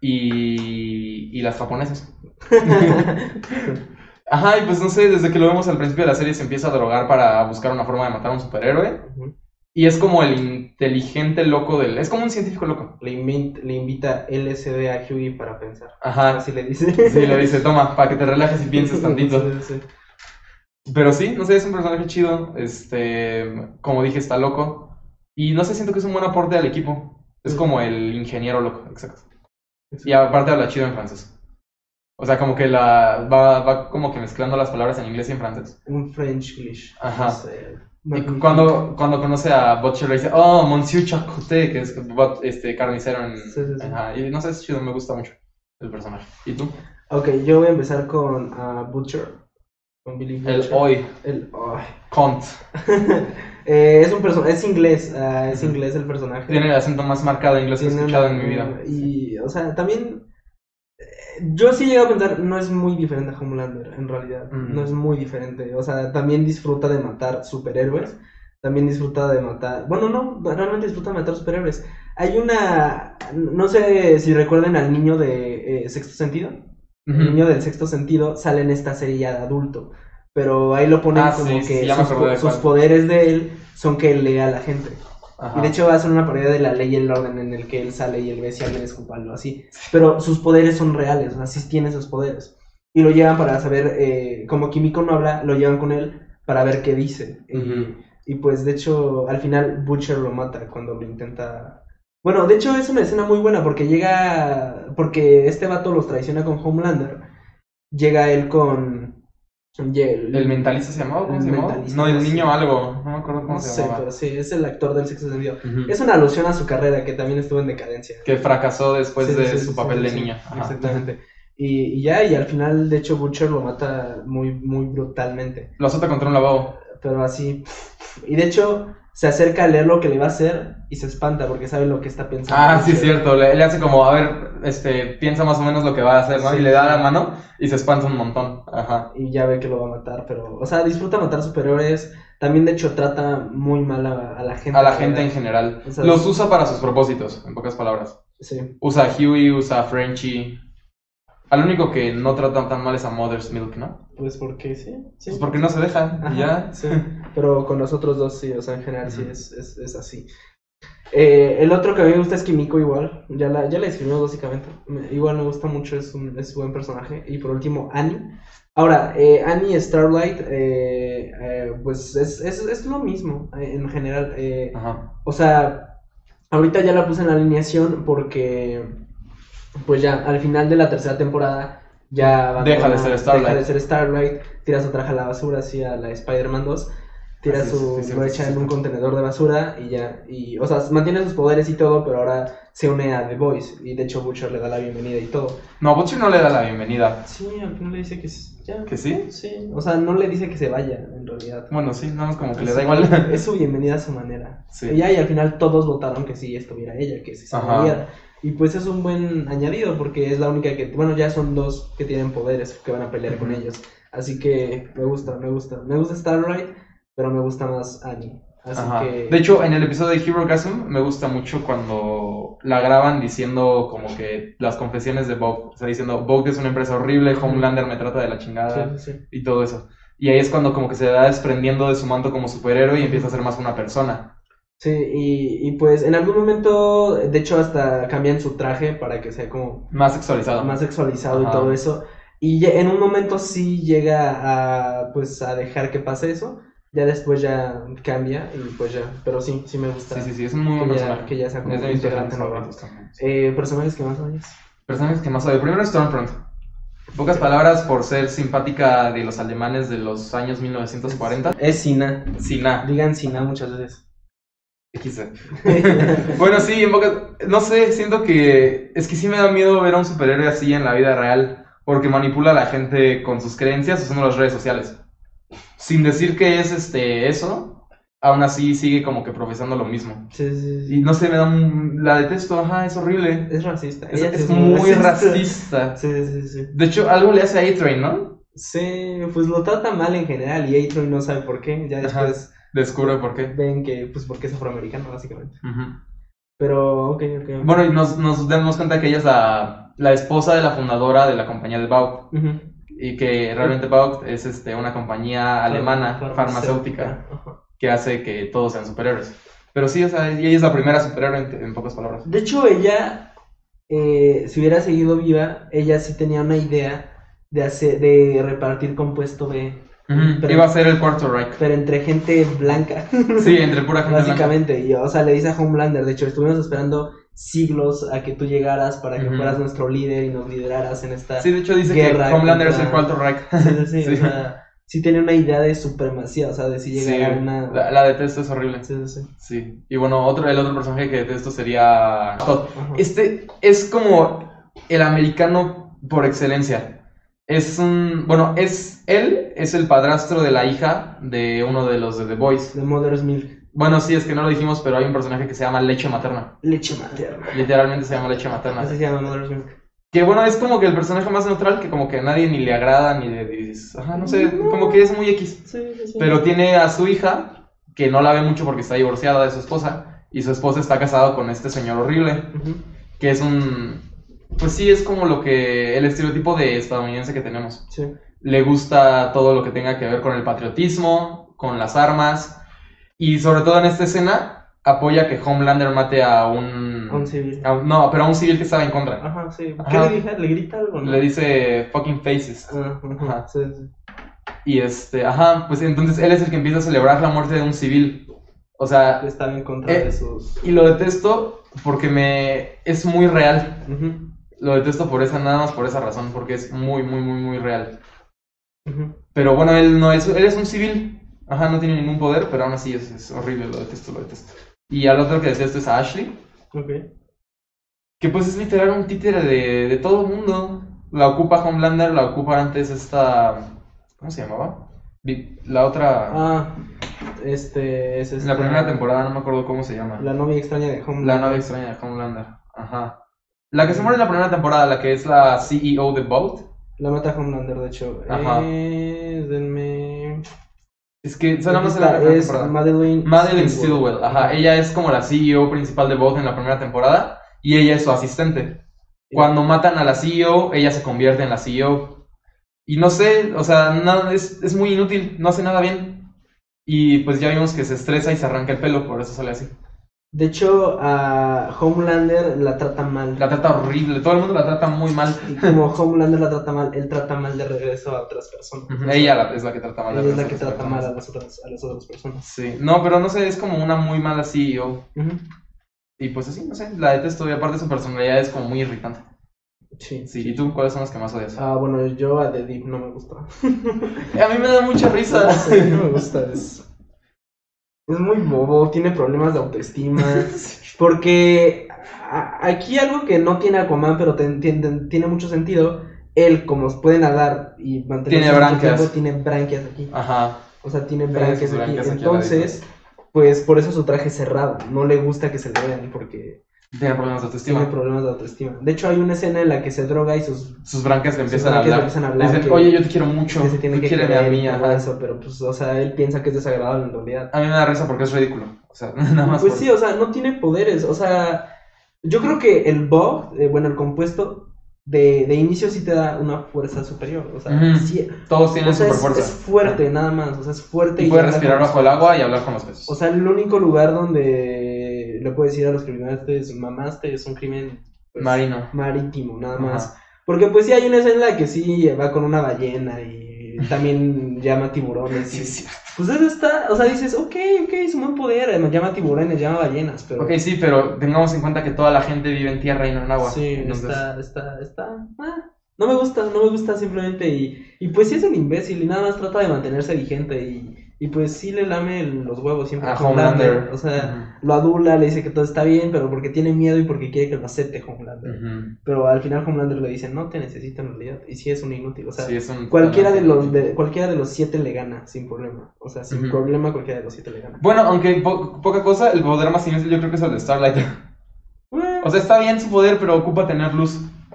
y las japonesas. Ajá, y pues no sé, desde que lo vemos al principio de la serie se empieza a drogar para buscar una forma de matar a un superhéroe.
Ujú.
Y es como el inteligente loco del... Es como un científico loco.
Le invita LSD a Huey para pensar.
Ajá.
Así le dice.
Sí, le dice, toma, para que te relajes y pienses tantito.
Sí.
Pero sí, no sé, es un personaje chido. Como dije, está loco. Y no sé, siento que es un buen aporte al equipo. Es como el ingeniero loco, exacto. Y aparte habla chido en francés. O sea, como que va como que mezclando las palabras en inglés y en francés.
Un French-English.
Ajá.
No sé.
Y cuando conoce a Butcher le dice, oh, Monsieur Chacoté, que es carnicero en...
Sí.
Ajá, y no sé, es chido, me gusta mucho el personaje. ¿Y tú?
Ok, yo voy a empezar con Butcher. Con Billy Butcher.
El hoy. Cont.
Es inglés. Es inglés el personaje.
Tiene el acento más marcado inglés que he escuchado en mi vida.
Y, o sea, también... Yo sí llego a pensar, no es muy diferente a Homelander, en realidad. No es muy diferente. O sea, también disfruta de matar superhéroes. También disfruta de matar... Bueno, no, realmente disfruta de matar superhéroes. Hay una... No sé si recuerdan al niño de Sexto Sentido. El niño del Sexto Sentido sale en esta serie ya de adulto. Pero ahí lo ponen como que sus poderes de él son que él lea a la gente. Ajá. Y de hecho va a ser una parodia de La Ley y el Orden en el que él sale y él ve si alguien es culpable o así. Pero sus poderes son reales, o sea, sí tiene esos poderes. Y lo llevan para saber, como Kimiko no habla, lo llevan con él para ver qué dice. Y pues de hecho al final Butcher lo mata cuando lo intenta... Bueno, de hecho es una escena muy buena porque este vato los traiciona con Homelander. Llega él con...
¿El mentalista se llamaba? ¿Cómo se llamaba? No, el niño algo, no me acuerdo cómo se llamaba.
Pero sí, es el actor del Sexto Sentido. Es una alusión a su carrera, que también estuvo en decadencia.
Que fracasó después de su papel de niño.
Ajá. Exactamente. Y al final, de hecho, Butcher lo mata muy, muy brutalmente.
Lo azota contra un lavabo.
Pero así... Y de hecho, se acerca a leer lo que le va a hacer y se espanta porque sabe lo que está pensando.
Ah, sí, es cierto. Le hace como, a ver, piensa más o menos lo que va a hacer, ¿no? Sí, y le da la mano y se espanta un montón. Ajá.
Y ya ve que lo va a matar, pero... O sea, disfruta matar superhéroes. También, de hecho, trata muy mal a la gente.
A la gente en general. O sea, los usa para sus propósitos, en pocas palabras.
Sí.
Usa a Huey, usa a Frenchy. Al único que no tratan tan mal es a Mother's Milk, ¿no?
Pues porque sí.
Pues porque no se dejan, y ya.
Sí. Pero con los otros dos sí, o sea, en general sí es así. El otro que a mí me gusta es Kimiko igual. Ya la describimos básicamente. Igual me gusta mucho, es buen personaje. Y por último, Annie. Ahora, Annie Starlight, pues es lo mismo en general. O sea, ahorita ya la puse en la alineación porque... Pues ya, al final de la tercera temporada ya
deja de ser
Starlight, tira su traje a la basura, así a la Spider-Man 2, tira lo echa en un contenedor de basura y ya, o sea, mantiene sus poderes y todo, pero ahora se une a The Boys y de hecho Butcher le da la bienvenida y todo.
No, Butcher no le da la bienvenida.
Sí, al final le dice que ya.
¿Que sí?
Sí, o sea, no le dice que se vaya, en realidad.
Bueno, sí, no, como que le da igual.
Es su bienvenida a su manera.
Sí.
Y al final todos votaron que sí estuviera ella, que sí se moviera. Y pues es un buen añadido porque es la única que... Bueno, ya son dos que tienen poderes que van a pelear con ellos. Así que me gusta. Me gusta Starlight, pero me gusta más Annie. Así
Ajá.
que...
De hecho, en el episodio de Hero Gasm me gusta mucho cuando la graban diciendo como que las confesiones de Vogue. O sea, diciendo, Vogue es una empresa horrible, Homelander me trata de la chingada y todo eso. Y ahí es cuando como que se va desprendiendo de su manto como superhéroe y empieza a ser más una persona.
Sí, y pues en algún momento, de hecho hasta cambian su traje para que sea como
Más sexualizado.
más sexualizado y
Ajá.
todo eso. Y en un momento sí llega a, pues, a dejar que pase eso. Ya después ya cambia y pues ya, pero sí me gusta.
Sí, es un muy buen personaje.
Que ya sea como
es de mis
integrante
personajes
nueva.
favoritos también.
Personajes que más odias.
Personajes que más odio. Primero Stormfront. En pocas palabras, por ser simpática de los alemanes de los años 1940.
Es Sina.
Sina.
Digan Sina muchas veces.
Bueno, sí, en pocas... No sé, siento que... Es que sí me da miedo ver a un superhéroe así en la vida real. Porque manipula a la gente con sus creencias usando las redes sociales. Sin decir que es eso, aún así sigue como que profesando lo mismo.
Sí.
Y no sé, la detesto, ajá, es horrible.
Es racista.
Es muy racista.
Sí.
De hecho, algo le hace a A-Train, ¿no?
Sí, pues lo trata mal en general y A-Train no sabe por qué. Ya después
descubre por qué.
ven que, pues, porque es afroamericano, básicamente.
Uh-huh.
Pero, ok.
Bueno, y nos damos cuenta que ella es la esposa de la fundadora de la compañía de Bauk.
Uh-huh.
Y que realmente Bauk es una compañía alemana farmacéutica que hace que todos sean superhéroes. Pero sí, o sea, ella es la primera superhéroe en pocas palabras.
De hecho, ella, si hubiera seguido viva, ella sí tenía una idea de repartir compuesto B.
Iba a ser el cuarto Reich.
Pero entre gente blanca.
Sí, entre pura gente
básicamente, blanca. Y, o sea, le dice a Homelander, de hecho, estuvimos esperando siglos a que tú llegaras para que fueras nuestro líder y nos lideraras en esta
Sí, de hecho dice
guerra
que Homelander es el cuarto Reich.
Sí. O sea, sí tenía una idea de supremacía, o sea, de si llegar a una...
La detesto, es horrible. Sí. Y bueno, el otro personaje que detesto sería Todd. Este es como el americano por excelencia. Es él es el padrastro de la hija de uno de los de The Boys.
De Mother's Milk.
Bueno, sí, es que no lo dijimos, pero hay un personaje que se llama Leche Materna.
Leche Materna.
Literalmente se llama Leche Materna.
Así se llama Mother's Milk.
Que bueno, es como que el personaje más neutral que como que a nadie ni le agrada, ni le dices... Ajá, no sé, como que es muy X.
Sí.
Pero tiene a su hija, que no la ve mucho porque está divorciada de su esposa, y su esposa está casada con este señor horrible, que es pues sí, es como el estereotipo de estadounidense que tenemos.
Sí.
Le gusta todo lo que tenga que ver con el patriotismo, con las armas, y sobre todo en esta escena apoya que Homelander mate a un
civil.
Pero a un civil que estaba en contra.
Ajá, sí. ¿Qué le dije? ¿Le grita algo? ¿No?
Le dice fucking faces.
Ajá. Sí.
Y pues entonces él es el que empieza a celebrar la muerte de un civil. O sea,
estaba en contra de sus...
Y lo detesto porque es muy real. Lo detesto nada más por esa razón, porque es muy, muy, muy, muy real. Pero bueno, él es un civil. Ajá, no tiene ningún poder, pero aún así es horrible, lo detesto. Y al otro que detesto es a Ashley. Que pues es literal un títere de todo el mundo. La ocupa Homelander, la ocupa antes ¿cómo se llamaba? La otra...
es
en la primera temporada, no me acuerdo cómo se llama.
La novia extraña de Homelander.
La novia extraña de Homelander, ajá. La que se muere en la primera temporada, la que es la CEO de Bolt.
La mata Homelander, de hecho.
Ajá.
Denme...
Es que solamente la primera temporada. Madeline Stillwell, ajá. Ella es como la CEO principal de Bolt en la primera temporada y ella es su asistente. Cuando matan a la CEO, ella se convierte en la CEO. Y no sé, o sea, es muy inútil, no hace nada bien. Y pues ya vimos que se estresa y se arranca el pelo, por eso sale así.
De hecho, a Homelander la trata mal.
La trata horrible, todo el mundo la trata muy mal.
Y como Homelander la trata mal, él trata mal de regreso a otras personas.
Ella es la que trata mal de regreso.
Ella es la que trata mal a las otras personas.
Sí, no, pero no sé, es como una muy mala CEO. Y pues así, no sé, la detesto. Y aparte su personalidad es como muy irritante. Sí. ¿Y tú cuáles son los que más odias?
Bueno, yo a The Deep no me gusta.
A mí me da mucha risa.
No me gusta, es muy bobo, tiene problemas de autoestima. Porque aquí algo que no tiene Aquaman, pero tiene mucho sentido. Él, como puede nadar y mantenerse mucho tiempo, tiene branquias aquí.
Ajá.
O sea, tiene branquias aquí. Entonces, pues por eso su traje es cerrado. No le gusta que se le vean, porque
Tiene problemas de autoestima.
Tiene problemas de autoestima. De hecho, hay una escena en la que se droga y sus
branquias le empiezan a hablar.
Le
dicen, oye, yo te quiero mucho.
Que se tiene
tú
que
quieres a mí,
ajá. Eso, pero pues, o sea, él piensa que es desagradable en realidad.
A mí me da risa porque es ridículo. O sea, nada más.
Pues sí, o sea, no tiene poderes. O sea, yo creo que el bug, el compuesto, de inicio sí te da una fuerza superior. O sea, sí,
todos tienen super fuerza.
Es fuerte, nada más. O sea, es fuerte.
Y puede respirar bajo el agua y hablar con los peces.
O sea, el único lugar donde le puede decir a los criminales, mamaste, es un crimen pues, marítimo, nada más. Porque pues sí hay una escena en la que sí va con una ballena y también llama tiburones.
Sí.
Pues eso está, o sea, dices, ok, es un buen poder, llama tiburones, llama ballenas, pero...
Ok, sí, pero tengamos en cuenta que toda la gente vive en tierra y no en agua.
Sí, entonces... está... No me gusta simplemente y pues sí es un imbécil y nada más trata de mantenerse vigente y pues sí le lame los huevos siempre
a Homelander.
O sea, lo adula, le dice que todo está bien, pero porque tiene miedo y porque quiere que lo acepte Homelander. Pero al final Homelander le dice, no te necesito en realidad, y sí es un inútil, o sea,
sí,
cualquiera de los 7 le gana sin problema, o sea, sin problema cualquiera de los 7 le gana.
Bueno, aunque poca cosa, el poder más inútil yo creo que es el de Starlight. O sea, está bien su poder, pero ocupa tener luz.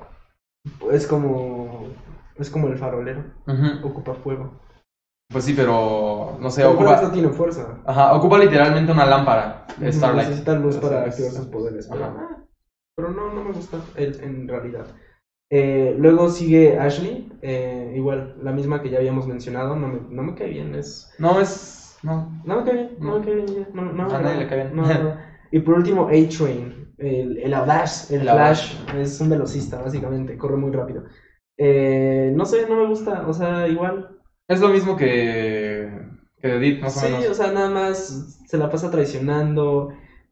Es como el farolero, ocupa fuego.
Pues sí, pero no sé,
pero
ocupa...
no tiene fuerza.
Ajá, ocupa literalmente una lámpara, Starlight.
Necesita luz para activar sus poderes, pero no me gusta en realidad. Luego sigue Ashley, igual, la misma que ya habíamos mencionado, no me cae bien, No me cae bien, a
nadie le cae bien.
No. Y por último, A-Train, el Audaz, el Flash, es un velocista, básicamente, corre muy rápido. No sé, no me gusta, o sea, igual.
Es lo mismo que Edith, más o menos.
Sí, o sea, nada más se la pasa traicionando.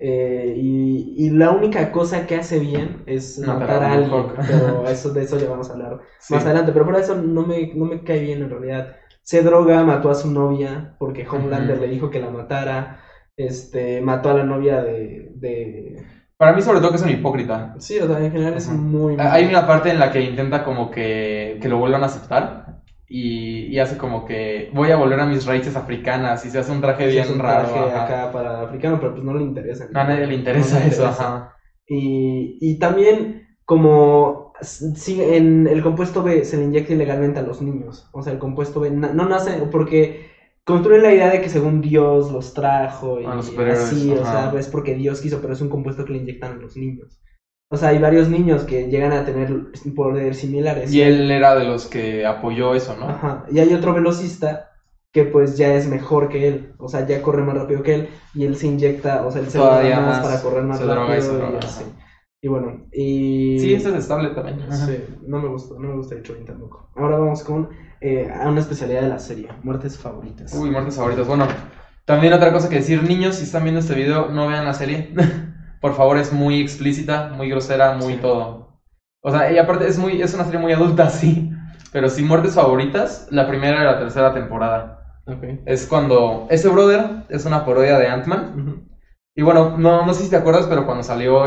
Y la única cosa que hace bien es matar a alguien. Pero de eso ya vamos a hablar más adelante. Pero por eso no me cae bien en realidad. Se droga, mató a su novia porque Homelander le dijo que la matara. Mató a la novia de...
Para mí sobre todo que es un hipócrita.
Sí, o sea, en general es muy...
Hay una parte en la que intenta como que lo vuelvan a aceptar. Y hace como que voy a volver a mis raíces africanas y se hace un traje bien raro.
Acá para africano, pero pues no le interesa.
A nadie le interesa eso, ajá.
Y también como en el compuesto B se le inyecta ilegalmente a los niños. O sea, el compuesto B no nace porque construyen la idea de que según Dios los trajo y así, o sea, es porque Dios quiso, pero es un compuesto que le inyectan a los niños. O sea, hay varios niños que llegan a tener poderes similares.
Y él era de los que apoyó eso, ¿no?
Ajá. Y hay otro velocista que pues ya es mejor que él. O sea, ya corre más rápido que él. Y él se inyecta, o sea, él se droga más para correr más rápido. Y así. Y bueno,
Sí, este es estable también.
Sí, no me gusta el Train tampoco. Ahora vamos con a una especialidad de la serie, muertes favoritas.
Uy, muertes favoritas. Bueno, también otra cosa que decir, niños, si están viendo este video, no vean la serie. Por favor, es muy explícita, muy grosera, muy todo. O sea, y aparte es una serie muy adulta, sí. Pero sí, muertes favoritas, la primera y la tercera temporada.
Okay.
Es cuando ese brother es una parodia de Ant-Man. Y bueno, no sé si te acuerdas, pero cuando salió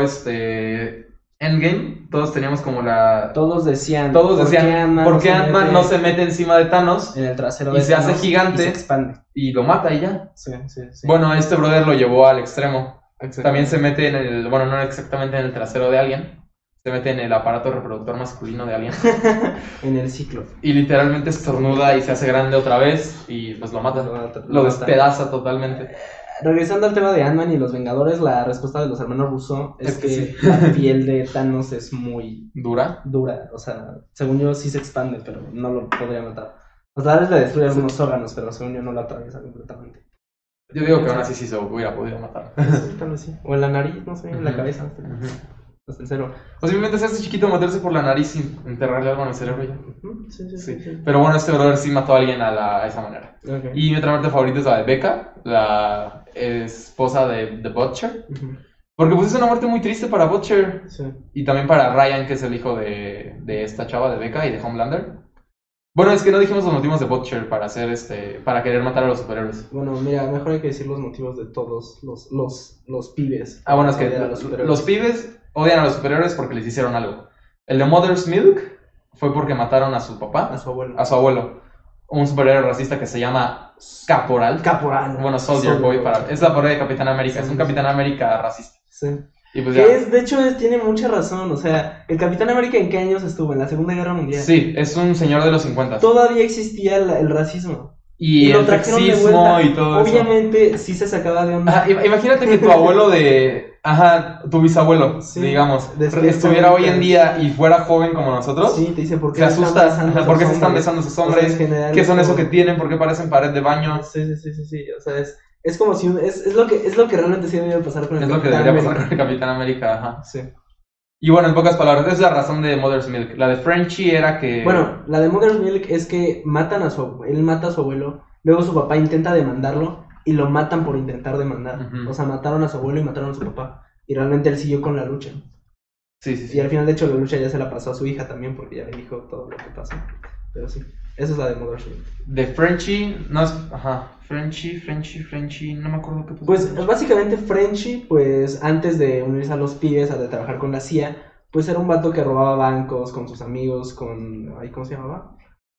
Endgame, todos teníamos como
Todos decían,
¿por qué Ant-Man no se mete encima de Thanos?
En el trasero
de Thanos, y se hace gigante.
Y se expande.
Y lo mata y ya.
Sí.
Bueno, este brother lo llevó al extremo. También se mete no exactamente en el trasero de alguien, se mete en el aparato reproductor masculino de alguien.
En el ciclo.
Y literalmente estornuda y se hace grande otra vez y pues lo mata. Lo despedaza totalmente.
Regresando al tema de Ant-Man y los Vengadores, la respuesta de los hermanos Russo es que sí. La piel de Thanos es muy...
¿Dura?
O sea, según yo sí se expande, pero no lo podría matar. O sea, a veces le destruye algunos órganos, pero según yo no lo atraviesa completamente.
Yo digo que aún así sí se hubiera podido matar.
Sí, tal vez sí. O en la nariz, no sé, en la cabeza. Hasta el cero.
O simplemente hacerse chiquito, meterse por la nariz y enterrarle algo en el cerebro ya.
Sí.
Pero bueno, este brother sí mató a alguien a esa manera.
Okay.
Y mi otra muerte favorita es la de Becca, la esposa de Butcher. Porque pues es una muerte muy triste para Butcher.
Sí.
Y también para Ryan, que es el hijo de esta chava de Becca y de Homelander. Bueno, es que no dijimos los motivos de Butcher para hacer para querer matar a los superhéroes.
Bueno, mira, mejor hay que decir los motivos de todos los pibes.
Bueno, es que los pibes odian a los superhéroes porque les hicieron algo. El de Mother's Milk fue porque mataron a su papá.
A su abuelo.
Un superhéroe racista que se llama Caporal.
Caporal.
Bueno, Soldier Boy. Es la parodia de Capitán América. Es un Capitán América racista.
Sí.
Y pues
Que de hecho, tiene mucha razón. O sea, el Capitán América, ¿en qué años estuvo? En la Segunda Guerra Mundial.
Sí, es un señor de los 50.
Todavía existía el racismo.
Y
lo
el
trajeron de
sexismo
vuelta.
y todo
Obviamente, sí se sacaba de onda.
Ajá, imagínate que tu abuelo tu bisabuelo,
Sí,
digamos,
después
estuviera hoy en día
sí.
y fuera joven como nosotros.
Sí, te dice por qué
se asusta, ¿por qué se están besando esos hombres? ¿Qué son eso que tienen? ¿Por qué parecen pared de baño?
Sí. O sea, es como si es lo que realmente sí debería pasar con el
Capitán América. Es lo que debería pasar con el Capitán América, ajá.
Sí.
Y bueno, en pocas palabras, esa es la razón de Mother's Milk. La de Frenchie era que...
Bueno, la de Mother's Milk es que él mata a su abuelo, luego su papá intenta demandarlo y lo matan por intentar demandar. O sea, mataron a su abuelo y mataron a su papá. Y realmente él siguió con la lucha.
Sí.
Y al final, de hecho, la lucha ya se la pasó a su hija también porque ya le dijo todo lo que pasó. Pero sí, esa es la de Mother's Milk.
De Frenchie, no es... Ajá, Frenchie, no me acuerdo qué pasó.
Pues básicamente Frenchie, pues antes de unirse a los pibes, de trabajar con la CIA, pues era un vato que robaba bancos con sus amigos, ¿cómo se llamaba?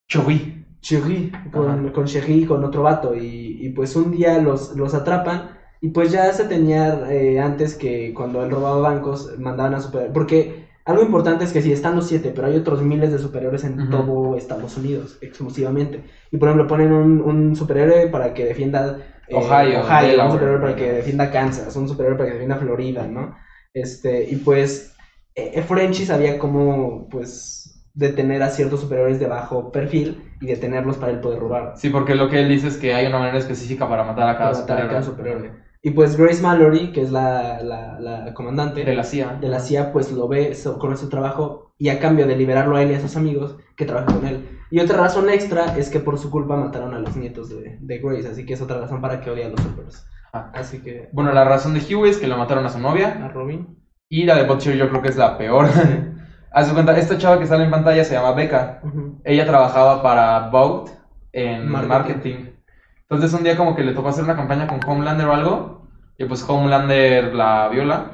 Cherie, con Cherie, con otro vato, y pues un día los atrapan, y pues ya se tenía antes que cuando él robaba bancos, mandaban a superhéroes, porque algo importante es que sí, están los 7, pero hay otros miles de superhéroes en todo Estados Unidos, exclusivamente, y por ejemplo ponen un superhéroe para que defienda Ohio, un superhéroe para que defienda Kansas, un superhéroe para que defienda Florida, ¿no? Y pues Frenchie sabía cómo, pues, detener a ciertos superiores de bajo perfil y detenerlos para él poder robar.
Sí, porque lo que él dice es que hay una manera específica para matar a cada
superhéroe. Y pues Grace Mallory, que es la comandante
de la CIA,
pues lo ve, conoce su trabajo y a cambio de liberarlo a él y a sus amigos, que trabaja con él. Y otra razón extra es que por su culpa mataron a los nietos de Grace, así que es otra razón para que odie a los supers. Así que...
Bueno, la razón de Hughie es que lo mataron a su novia.
A Robin.
Y la de Butcher yo creo que es la peor. Haz de cuenta, esta chava que sale en pantalla se llama Becca. Ella trabajaba para Vogue en marketing. Entonces un día como que le tocó hacer una campaña con Homelander o algo. Y pues Homelander la viola.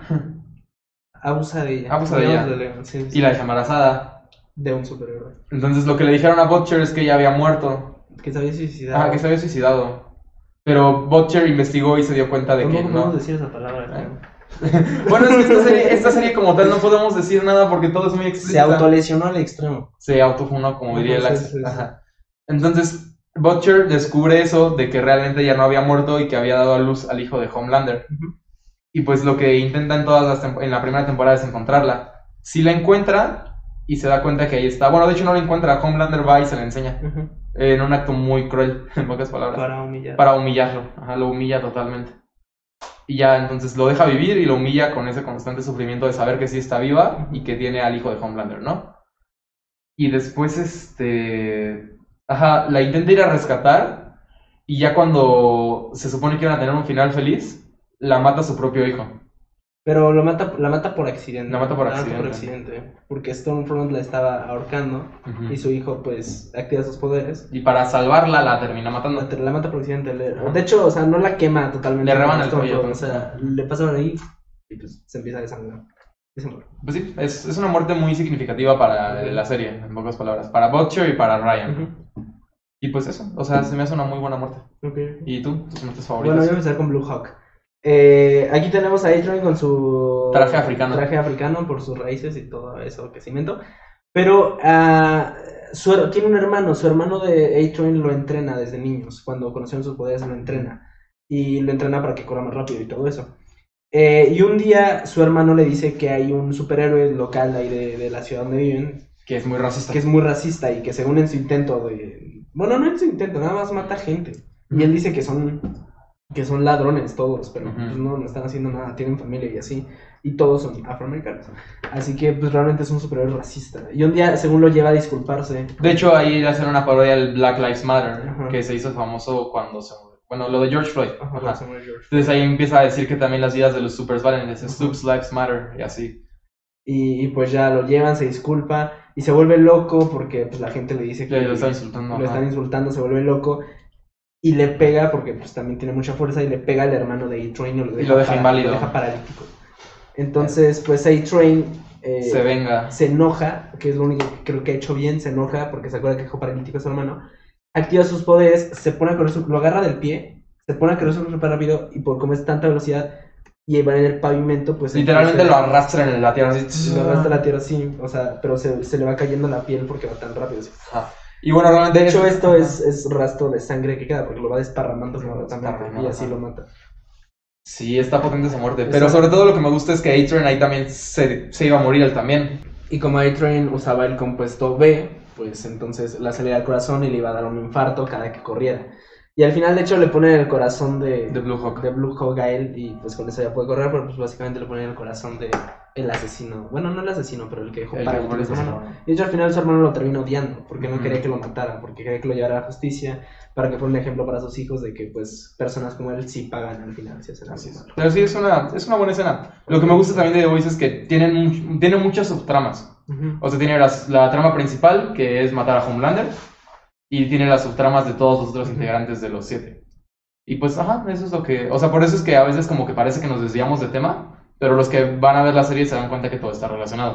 Abusa de ella.
Sí. Y la deja embarazada.
De un superhéroe.
Entonces lo que le dijeron a Butcher es que ella había muerto.
Que se había suicidado.
Que se había suicidado. Pero Butcher investigó y se dio cuenta de que no.
No podemos decir esa palabra,
Bueno, es que esta serie como tal no podemos decir nada porque todo es muy explícito.
Se autolesionó al extremo.
Se autofunó, como diría el Axel. Entonces, Butcher descubre eso de que realmente ya no había muerto y que había dado a luz al hijo de Homelander. Y pues lo que intenta en la primera temporada es encontrarla. Si la encuentra y se da cuenta que ahí está. Bueno, de hecho no la encuentra, Homelander va y se la enseña. En un acto muy cruel, en pocas palabras. Para humillarlo. Lo humilla totalmente. Y ya entonces lo deja vivir y lo humilla con ese constante sufrimiento de saber que sí está viva y que tiene al hijo de Homelander, ¿no? Y después la intenta ir a rescatar y ya cuando se supone que iban a tener un final feliz, la mata su propio hijo.
Pero la mata por accidente.
La mata por accidente.
Porque Stormfront la estaba ahorcando y su hijo pues activa sus poderes.
Y para salvarla la termina matando.
La mata por accidente. De hecho, o sea, no la quema totalmente.
Le rebana el cuello.
O sea, le pasa por ahí y pues se empieza a desangrar.
Pues sí, es una muerte muy significativa para la serie, en pocas palabras. Para Butcher y para Ryan. Y pues eso, o sea, se me hace una muy buena muerte. ¿Y tú? ¿Tus muertes favoritas?
Bueno, yo voy a empezar con Blue Hawk. Aquí tenemos a A-Train con su
traje africano
por sus raíces y todo eso que se inventó. Pero tiene un hermano, su hermano de A-Train lo entrena desde niños. Cuando conocieron sus poderes lo entrena. Y lo entrena para que corra más rápido y todo eso. Y un día su hermano le dice que hay un superhéroe local de ahí de la ciudad donde viven.
Que es muy racista.
Que es muy racista y que según en su intento de... Bueno, no en su intento, nada más mata gente. Y él dice que son ladrones todos, pero pues no están haciendo nada, tienen familia y así, y todos son afroamericanos. Así que pues realmente es un superhéroe racista. Y un día, según lo lleva a disculparse.
De hecho, ahí le hacen una parodia al Black Lives Matter, que se hizo famoso cuando bueno, lo de George Floyd. Entonces ahí empieza a decir que también las vidas de los supers valen, Stoops Lives Matter, y así.
Y pues ya lo llevan, se disculpa, y se vuelve loco porque pues la gente le dice que
lo están insultando.
Lo están insultando, se vuelve loco. Y le pega, porque pues también tiene mucha fuerza, y le pega al hermano de A-Train y
lo deja inválido.
Lo deja paralítico. Entonces, pues A-Train
se venga.
Se enoja, que es lo único que creo que ha hecho bien, se enoja porque se acuerda que dejó paralítico a su hermano. Activa sus poderes, se pone a correr, lo agarra del pie, se pone a correr súper rápido, y por como es tanta velocidad, y van en el pavimento, pues...
Literalmente lo arrastran en la tierra así.
Lo arrastra la tierra, sí, o sea, pero se le va cayendo la piel porque va tan rápido. Así.
Ajá. Y bueno, realmente...
De hecho, esto es rastro de sangre que queda porque lo va desparramando completamente y así lo mata.
Sí, está potente esa muerte. Pero sobre todo lo que me gusta es que A-Train ahí también se iba a morir él también.
Y como A-Train usaba el compuesto B, pues entonces le acelera el corazón y le iba a dar un infarto cada que corriera. Y al final, de hecho, le ponen el corazón de Blue Hawk a él y pues con eso ya puede correr, pero pues básicamente le ponen el corazón de el asesino. Bueno, no el asesino, pero el que dejó para el hermano. Y de hecho, al final su hermano lo terminó odiando porque no quería que lo mataran, porque quería que lo llevara a la justicia para que fuera un ejemplo para sus hijos de que pues personas como él sí pagan al final si hacen algo malo.
Pero sí, es una buena escena. Lo que me gusta también de The Voice es que tiene muchas subtramas. O sea, tiene la trama principal, que es matar a Homelander, y tiene las subtramas de todos los otros integrantes de los 7. Y pues, eso es lo que... O sea, por eso es que a veces como que parece que nos desviamos de tema, pero los que van a ver la serie se dan cuenta que todo está relacionado.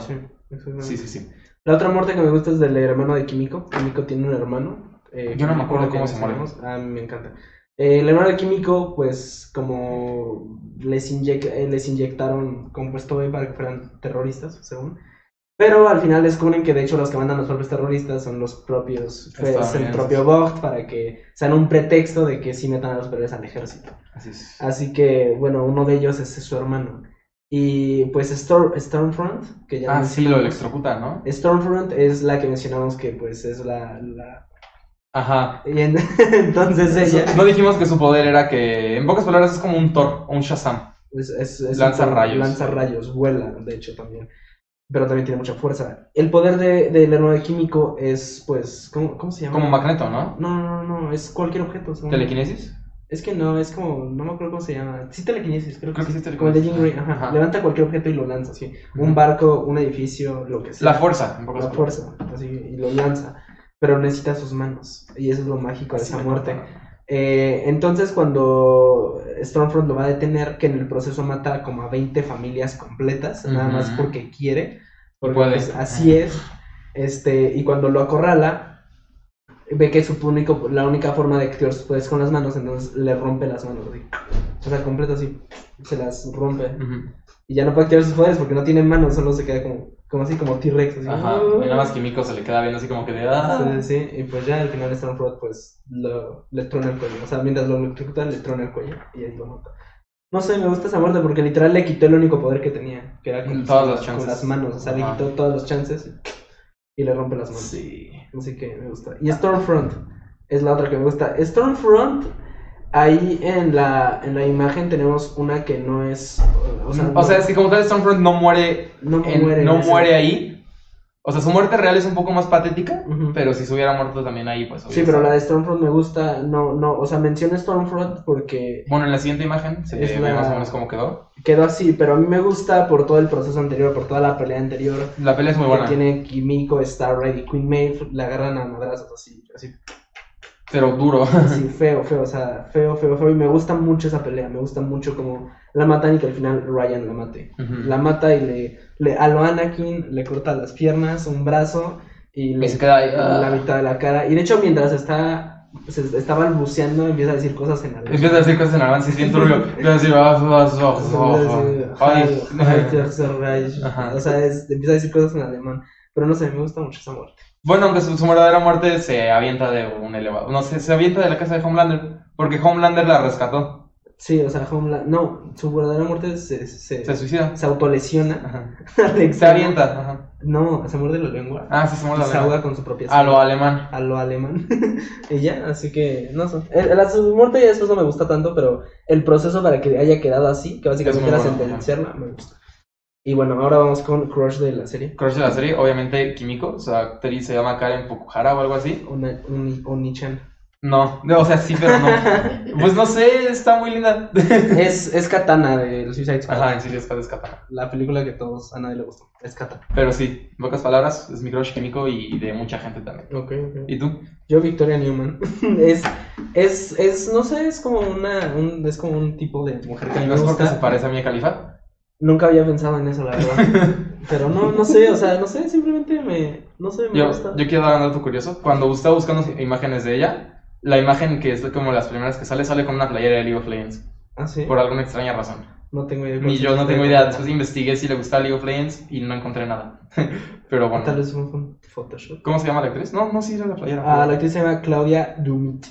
Sí.
La otra muerte que me gusta es del hermano de Kimiko. Kimiko tiene un hermano.
Yo no me acuerdo cómo se muere.
A mí me encanta. El hermano de Kimiko, pues, como les inyectaron compuesto B para que fueran terroristas, según... Pero al final descubren que de hecho los que mandan los propios terroristas son los propios, el propio Vogt, para que sean un pretexto de que sí metan a los superhéroes al ejército. Así que, bueno, uno de ellos es su hermano. Y pues Stormfront, que ya
sí, lo electrocuta, ¿no?
Stormfront es la que mencionamos que pues es la...
Ajá.
Y entonces ella...
No dijimos que su poder era que, en pocas palabras, es como un Thor o un Shazam.
Lanza rayos, vuela, de hecho, también. Pero también tiene mucha fuerza. El poder del hermano de Químico es, pues, ¿cómo se llama?
Como Magneto, ¿no?
No, es cualquier objeto.
¿Telequinesis?
Es que no, es como, no me acuerdo cómo se llama. Sí, telequinesis, creo que
sí es telequinesis.
Como el de Jean Grey, ajá. Levanta cualquier objeto y lo lanza, sí. Un barco, un edificio, lo que sea.
La fuerza, en pocas palabras.
La fuerza, así, y lo lanza. Pero necesita sus manos, y eso es lo mágico de esa muerte. Entonces cuando Stormfront lo va a detener, que en el proceso mata como a 20 familias completas, nada más porque quiere, porque pues, así es, y cuando lo acorrala, ve que la única forma de activar sus poderes con las manos, entonces le rompe las manos, así. O sea, completo así, se las rompe, y ya no puede activar sus poderes porque no tiene manos, solo se queda como así, como T-Rex, así.
Ajá, y nada más Kimiko se le queda viendo así como que de...
Sí, y pues ya al final Stormfront pues le trona el cuello, o sea, mientras lo electrocuta le trona el cuello y ahí lo mata. No sé, me gusta esa muerte porque literal le quitó el único poder que tenía, que era con las manos, o sea, le quitó todos los chances y le rompe las manos.
Sí.
Así que me gusta. Y Stormfront es la otra que me gusta. Stormfront, ahí en la imagen tenemos una que no es...
O sea, es que como tal Stormfront no muere ahí. O sea, su muerte real es un poco más patética, pero si se hubiera muerto también ahí, pues...
Sí, pero la de Stormfront me gusta, o sea, menciono Stormfront porque...
Bueno, en la siguiente imagen se ve más o menos cómo quedó.
Quedó así, pero a mí me gusta por todo el proceso anterior, por toda la pelea anterior.
La pelea es muy buena.
Tiene Kimiko, Starlight y Queen Maeve, la agarran a madrazos así.
Pero duro.
Sí, feo, o sea, feo, y me gusta mucho esa pelea, me gusta mucho como la matan y que al final Ryan la mate. La mata y a lo Anakin le corta las piernas, un brazo y
se queda ahí,
la mitad de la cara. Y de hecho mientras está balbuceando empieza a decir cosas en alemán.
Sí, es bien turbio. Empieza a decir...
O sea, empieza a decir cosas en alemán. Pero no sé, me gusta mucho esa muerte.
Bueno, aunque su verdadera muerte se avienta de un elevador. No, se avienta de la casa de Homelander. Porque Homelander la rescató.
Sí, o sea, no, su verdadera muerte se
suicida.
Se autolesiona.
Se avienta.
No, se muerde la lengua.
Sí, se muerde la lengua.
Se ahoga con su propia
sangre. A lo alemán.
Y ya, así que, no sé. Su muerte ya después no me gusta tanto, pero el proceso para que haya quedado así, que básicamente era sentenciarla, me gusta. Y bueno, ahora vamos con Crush de la serie.
Obviamente Kimiko, su actriz se llama Karen Fukuhara o algo así.
Oni-chan.
No, o sea, sí, pero no. Pues no sé, está muy linda.
Es Katana de Suicide Squad.
Ajá, en Suicide Squad es Katana.
La película que a nadie le gustó, es Katana.
Pero sí, en pocas palabras, es mi crush Kimiko y de mucha gente también.
Okay.
¿Y tú?
Yo, Victoria Newman. No sé, es como es como un tipo de mujer que a mí me gusta.
¿No es porque se parece a Mia Khalifa?
Nunca había pensado en eso, la verdad. Pero no sé, o sea, no sé, simplemente me gusta.
Yo quiero dar un dato curioso. Cuando estaba buscando imágenes de ella, la imagen que es como las primeras que sale con una playera de League of Legends.
¿Ah, sí?
Por alguna extraña razón.
No tengo idea.
Ni yo no tengo idea. Después investigué si le gustaba League of Legends y no encontré nada. Pero bueno.
Tal vez fue un Photoshop.
¿Cómo se llama la actriz? No, sí, era la playera.
La actriz se llama Claudia Dumit.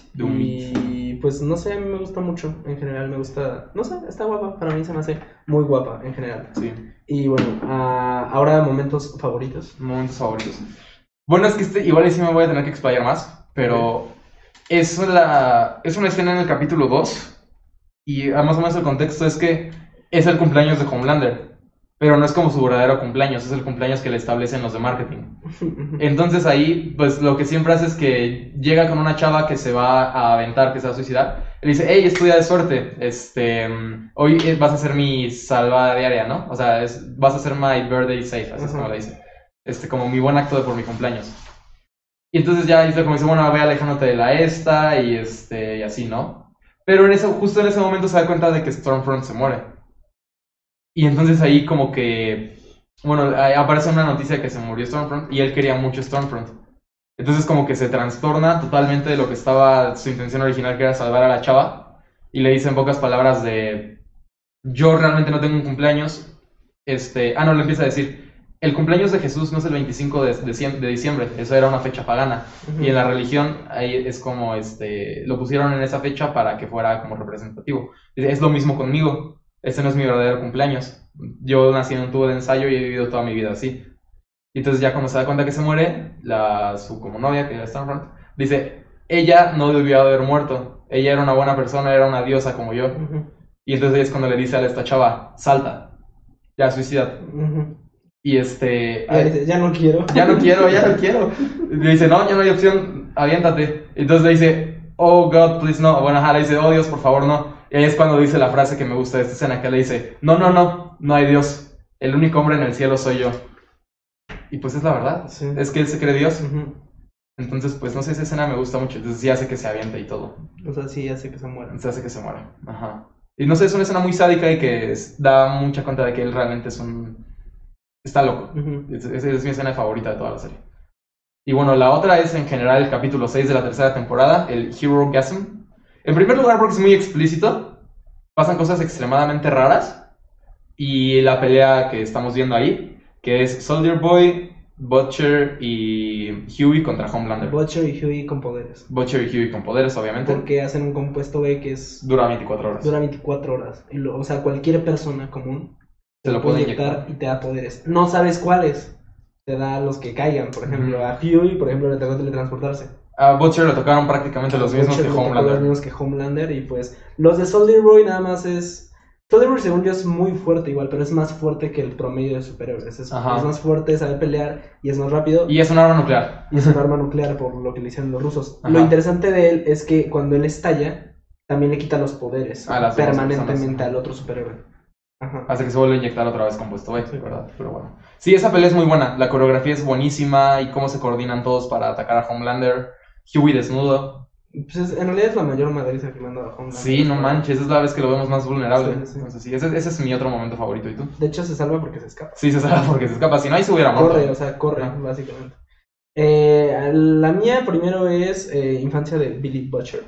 Y pues no sé, a mí me gusta mucho. En general me gusta. No sé, está guapa. Para mí se me hace muy guapa en general.
Sí.
Y bueno, ahora momentos favoritos.
Momentos favoritos. Bueno, es que igual y sí me voy a tener que explayar más. Pero es una escena en el capítulo 2. Y más o menos el contexto es que es el cumpleaños de Homelander. Pero no es como su verdadero cumpleaños, es el cumpleaños que le establecen los de marketing. Entonces ahí, pues lo que siempre hace es que llega con una chava que se va a aventar, que se va a suicidar. Él dice, hey, es tu día de suerte, hoy vas a ser mi salva diaria, ¿no? O sea, vas a ser my birthday safe, así es como le dice. Como mi buen acto por mi cumpleaños. Y entonces ya dice como dice, bueno, ve alejándote de la esta y así, ¿no? Pero justo en ese momento se da cuenta de que Stormfront se muere. Y entonces ahí como que, bueno, aparece una noticia de que se murió Stormfront y él quería mucho Stormfront. Entonces como que se trastorna totalmente de lo que estaba su intención original, que era salvar a la chava. Y le dice en pocas palabras de, yo realmente no tengo un cumpleaños. Le empieza a decir, el cumpleaños de Jesús no es el 25 de diciembre, eso era una fecha pagana. Uh-huh. Y en la religión ahí es como, lo pusieron en esa fecha para que fuera como representativo. Es lo mismo conmigo. Este no es mi verdadero cumpleaños. Yo nací en un tubo de ensayo y he vivido toda mi vida así. Y entonces ya cuando se da cuenta que se muere, su como novia, que era Stormfront, dice, ella no debió haber muerto. Ella era una buena persona, era una diosa como yo. Uh-huh. Y entonces es cuando le dice a esta chava, salta, ya suicídate. Uh-huh. Y
dice, ya no quiero.
Ya no quiero. Y le dice, no, ya no hay opción, aviéntate. Entonces le dice, oh God, please no. Bueno, le dice, oh Dios, por favor, no. Y ahí es cuando dice la frase que me gusta de esta escena, que le dice, no hay Dios, el único hombre en el cielo soy yo. Y pues es la verdad, sí. Es que él se cree Dios. Uh-huh. Entonces, pues no sé, esa escena me gusta mucho, entonces sí hace que se aviente y todo.
O sea, sí hace que se muera.
Se hace que se muera, ajá. Y no sé, es una escena muy sádica y que da mucha cuenta de que él realmente está loco. Uh-huh. Es mi escena favorita de toda la serie. Y bueno, la otra es en general el capítulo 6 de la tercera temporada, el Hero Gasm. En primer lugar porque es muy explícito, pasan cosas extremadamente raras, y la pelea que estamos viendo ahí, que es Soldier Boy, Butcher y Huey contra Homelander.
Butcher y Huey con poderes.
Butcher y Huey con poderes, obviamente.
Porque hacen un compuesto B que
dura 24 horas.
Dura 24 horas. O sea, cualquier persona común
se lo puede inyectar
y te da poderes. No sabes cuáles. Te da los que caigan. Por ejemplo, a Huey, por ejemplo, le tocó teletransportarse.
A Butcher le tocaron prácticamente los mismos que Homelander.
Los mismos que Homelander. Y pues los de Soldier Boy nada más es... Soldier Boy según yo es muy fuerte igual, pero es más fuerte que el promedio de superhéroes. Es más fuerte, sabe pelear y es más rápido.
Y es un arma nuclear.
Y es un arma nuclear por lo que le hicieron los rusos. Ajá. Lo interesante de él es que cuando él estalla, también le quita los poderes permanentemente al otro superhéroe. Ajá.
Hace que se vuelva a inyectar otra vez compuesto B, sí, ¿verdad? Pero bueno. Sí, esa pelea es muy buena. La coreografía es buenísima y cómo se coordinan todos para atacar a Homelander. Huey desnudo.
Pues en realidad es la mayor madriza que manda a Homelander.
Sí, no manches, es la vez que lo vemos más vulnerable. Sí. Entonces, sí, ese es mi otro momento favorito. ¿Y tú?
De hecho, se salva porque se escapa.
Sí, se salva porque se escapa. Si no, ahí se hubiera muerto.
Corre, básicamente. La mía primero es infancia de Billy Butcher.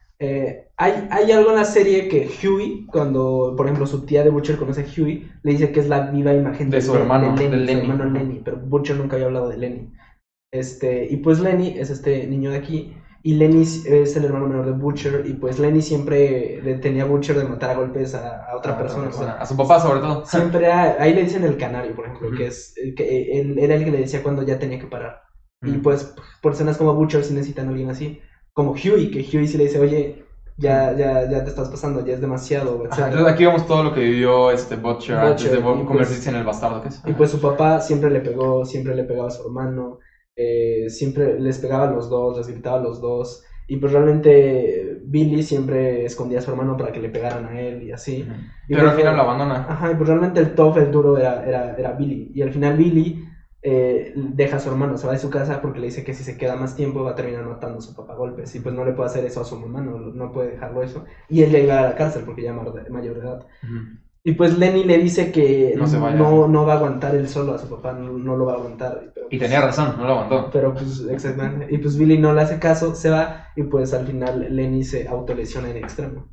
Hay algo en la serie que Huey, cuando, por ejemplo, su tía de Butcher conoce a Huey, le dice que es la viva imagen
de su hermano,
de
Lenny.
Su hermano Lenny, pero Butcher nunca había hablado de Lenny. Y pues Lenny es este niño de aquí, y Lenny es el hermano menor de Butcher, y pues Lenny siempre tenía a Butcher de matar a golpes a otra persona. O sea,
a su papá sobre todo.
Siempre ahí le dicen el canario, por ejemplo, que él era el que le decía cuando ya tenía que parar. Y pues por escenas como Butcher sí necesitan a alguien así. Como Huey, que Huey sí le dice, oye, ya te estás pasando, ya es demasiado, etc.
Entonces aquí vemos todo lo que vivió Butcher antes de convertirse en el bastardo que es.
Y pues su papá siempre le pegaba a su hermano, siempre les pegaba a los dos, les gritaba a los dos. Y pues realmente Billy siempre escondía a su hermano para que le pegaran a él y así. Y
pero al final lo abandona.
Ajá, y pues realmente el duro era Billy. Y al final Billy deja a su hermano, se va de su casa porque le dice que si se queda más tiempo va a terminar matando a su papá a golpes. Y pues no le puede hacer eso a su mamá, no puede dejarlo eso. Y él ya iba a la cárcel porque ya es mayor de edad. Uh-huh. Y pues Lenny le dice que no va a aguantar él solo a su papá, no lo va a aguantar. Pero,
y tenía razón, no lo aguantó.
Pero pues exactamente. Y pues Billy no le hace caso, se va y pues al final Lenny se autolesiona en extremo.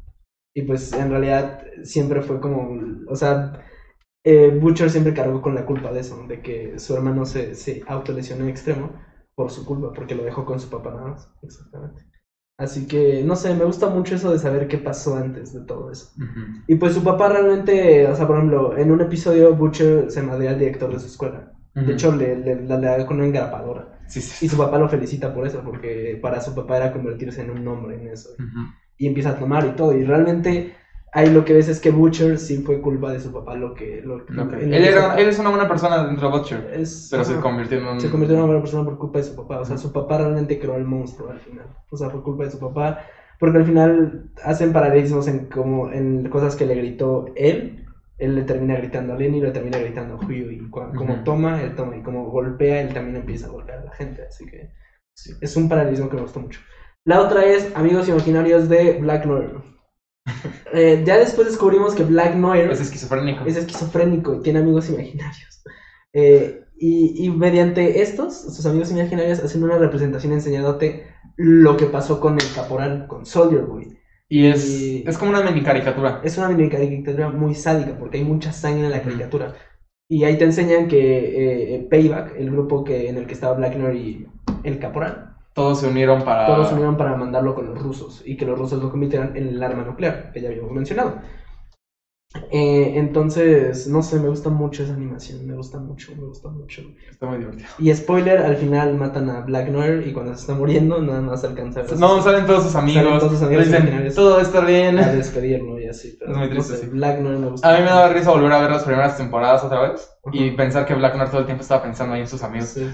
Y pues en realidad siempre fue como, o sea, Butcher siempre cargó con la culpa de eso, de que su hermano se autolesionó en extremo por su culpa, porque lo dejó con su papá nada más. Exactamente. Así que, no sé, me gusta mucho eso de saber qué pasó antes de todo eso.
Ujú.
Y pues su papá realmente, o sea, por ejemplo, en un episodio Butcher se madrea al director de su escuela. De
Ujú.
hecho, le da con una engrapadora.
Sí, sí.
Y su papá lo felicita por eso, porque para su papá era convertirse en un hombre en eso.
Ujú.
Y empieza a tomar y todo. Y realmente ahí lo que ves es que Butcher sí fue culpa de su papá lo que
Él es una buena persona dentro de Butcher, pero se convirtió en un...
se convirtió en una buena persona por culpa de su papá. O sea, su papá realmente creó el monstruo al final. O sea, por culpa de su papá. Porque al final hacen paralelismos en cosas que le gritó él. Él le termina gritando a Lenny, le termina gritando a Hugh. Y como toma, él toma. Y como golpea, él también empieza a golpear a la gente. Así que sí, es un paralelismo que me gustó mucho. La otra es Amigos Imaginarios de Black Noir. Ya después descubrimos que Black Noir
es esquizofrénico.
Es esquizofrénico y tiene amigos imaginarios. Y mediante sus amigos imaginarios, hacen una representación enseñándote lo que pasó con el caporal, con Soldier Boy.
Y es como una mini caricatura.
Es una mini caricatura muy sádica porque hay mucha sangre en la caricatura. Y ahí te enseñan que Payback, el grupo en el que estaba Black Noir y el caporal,
todos se unieron para
mandarlo con los rusos y que los rusos lo convirtieran en el arma nuclear, que ya habíamos mencionado. Entonces, no sé, me gusta mucho esa animación, me gusta mucho.
Está muy divertido.
Y spoiler, al final matan a Black Noir y cuando se está muriendo nada más alcanza a ver.
No, salen todos sus amigos. Dicen, todo va a estar bien.
A despedirlo y así. Pero
es muy triste,
no sé,
sí.
Black Noir me gusta.
A mí me daba risa volver a ver las primeras temporadas otra vez y pensar que Black Noir todo el tiempo estaba pensando ahí en sus amigos.
Sí.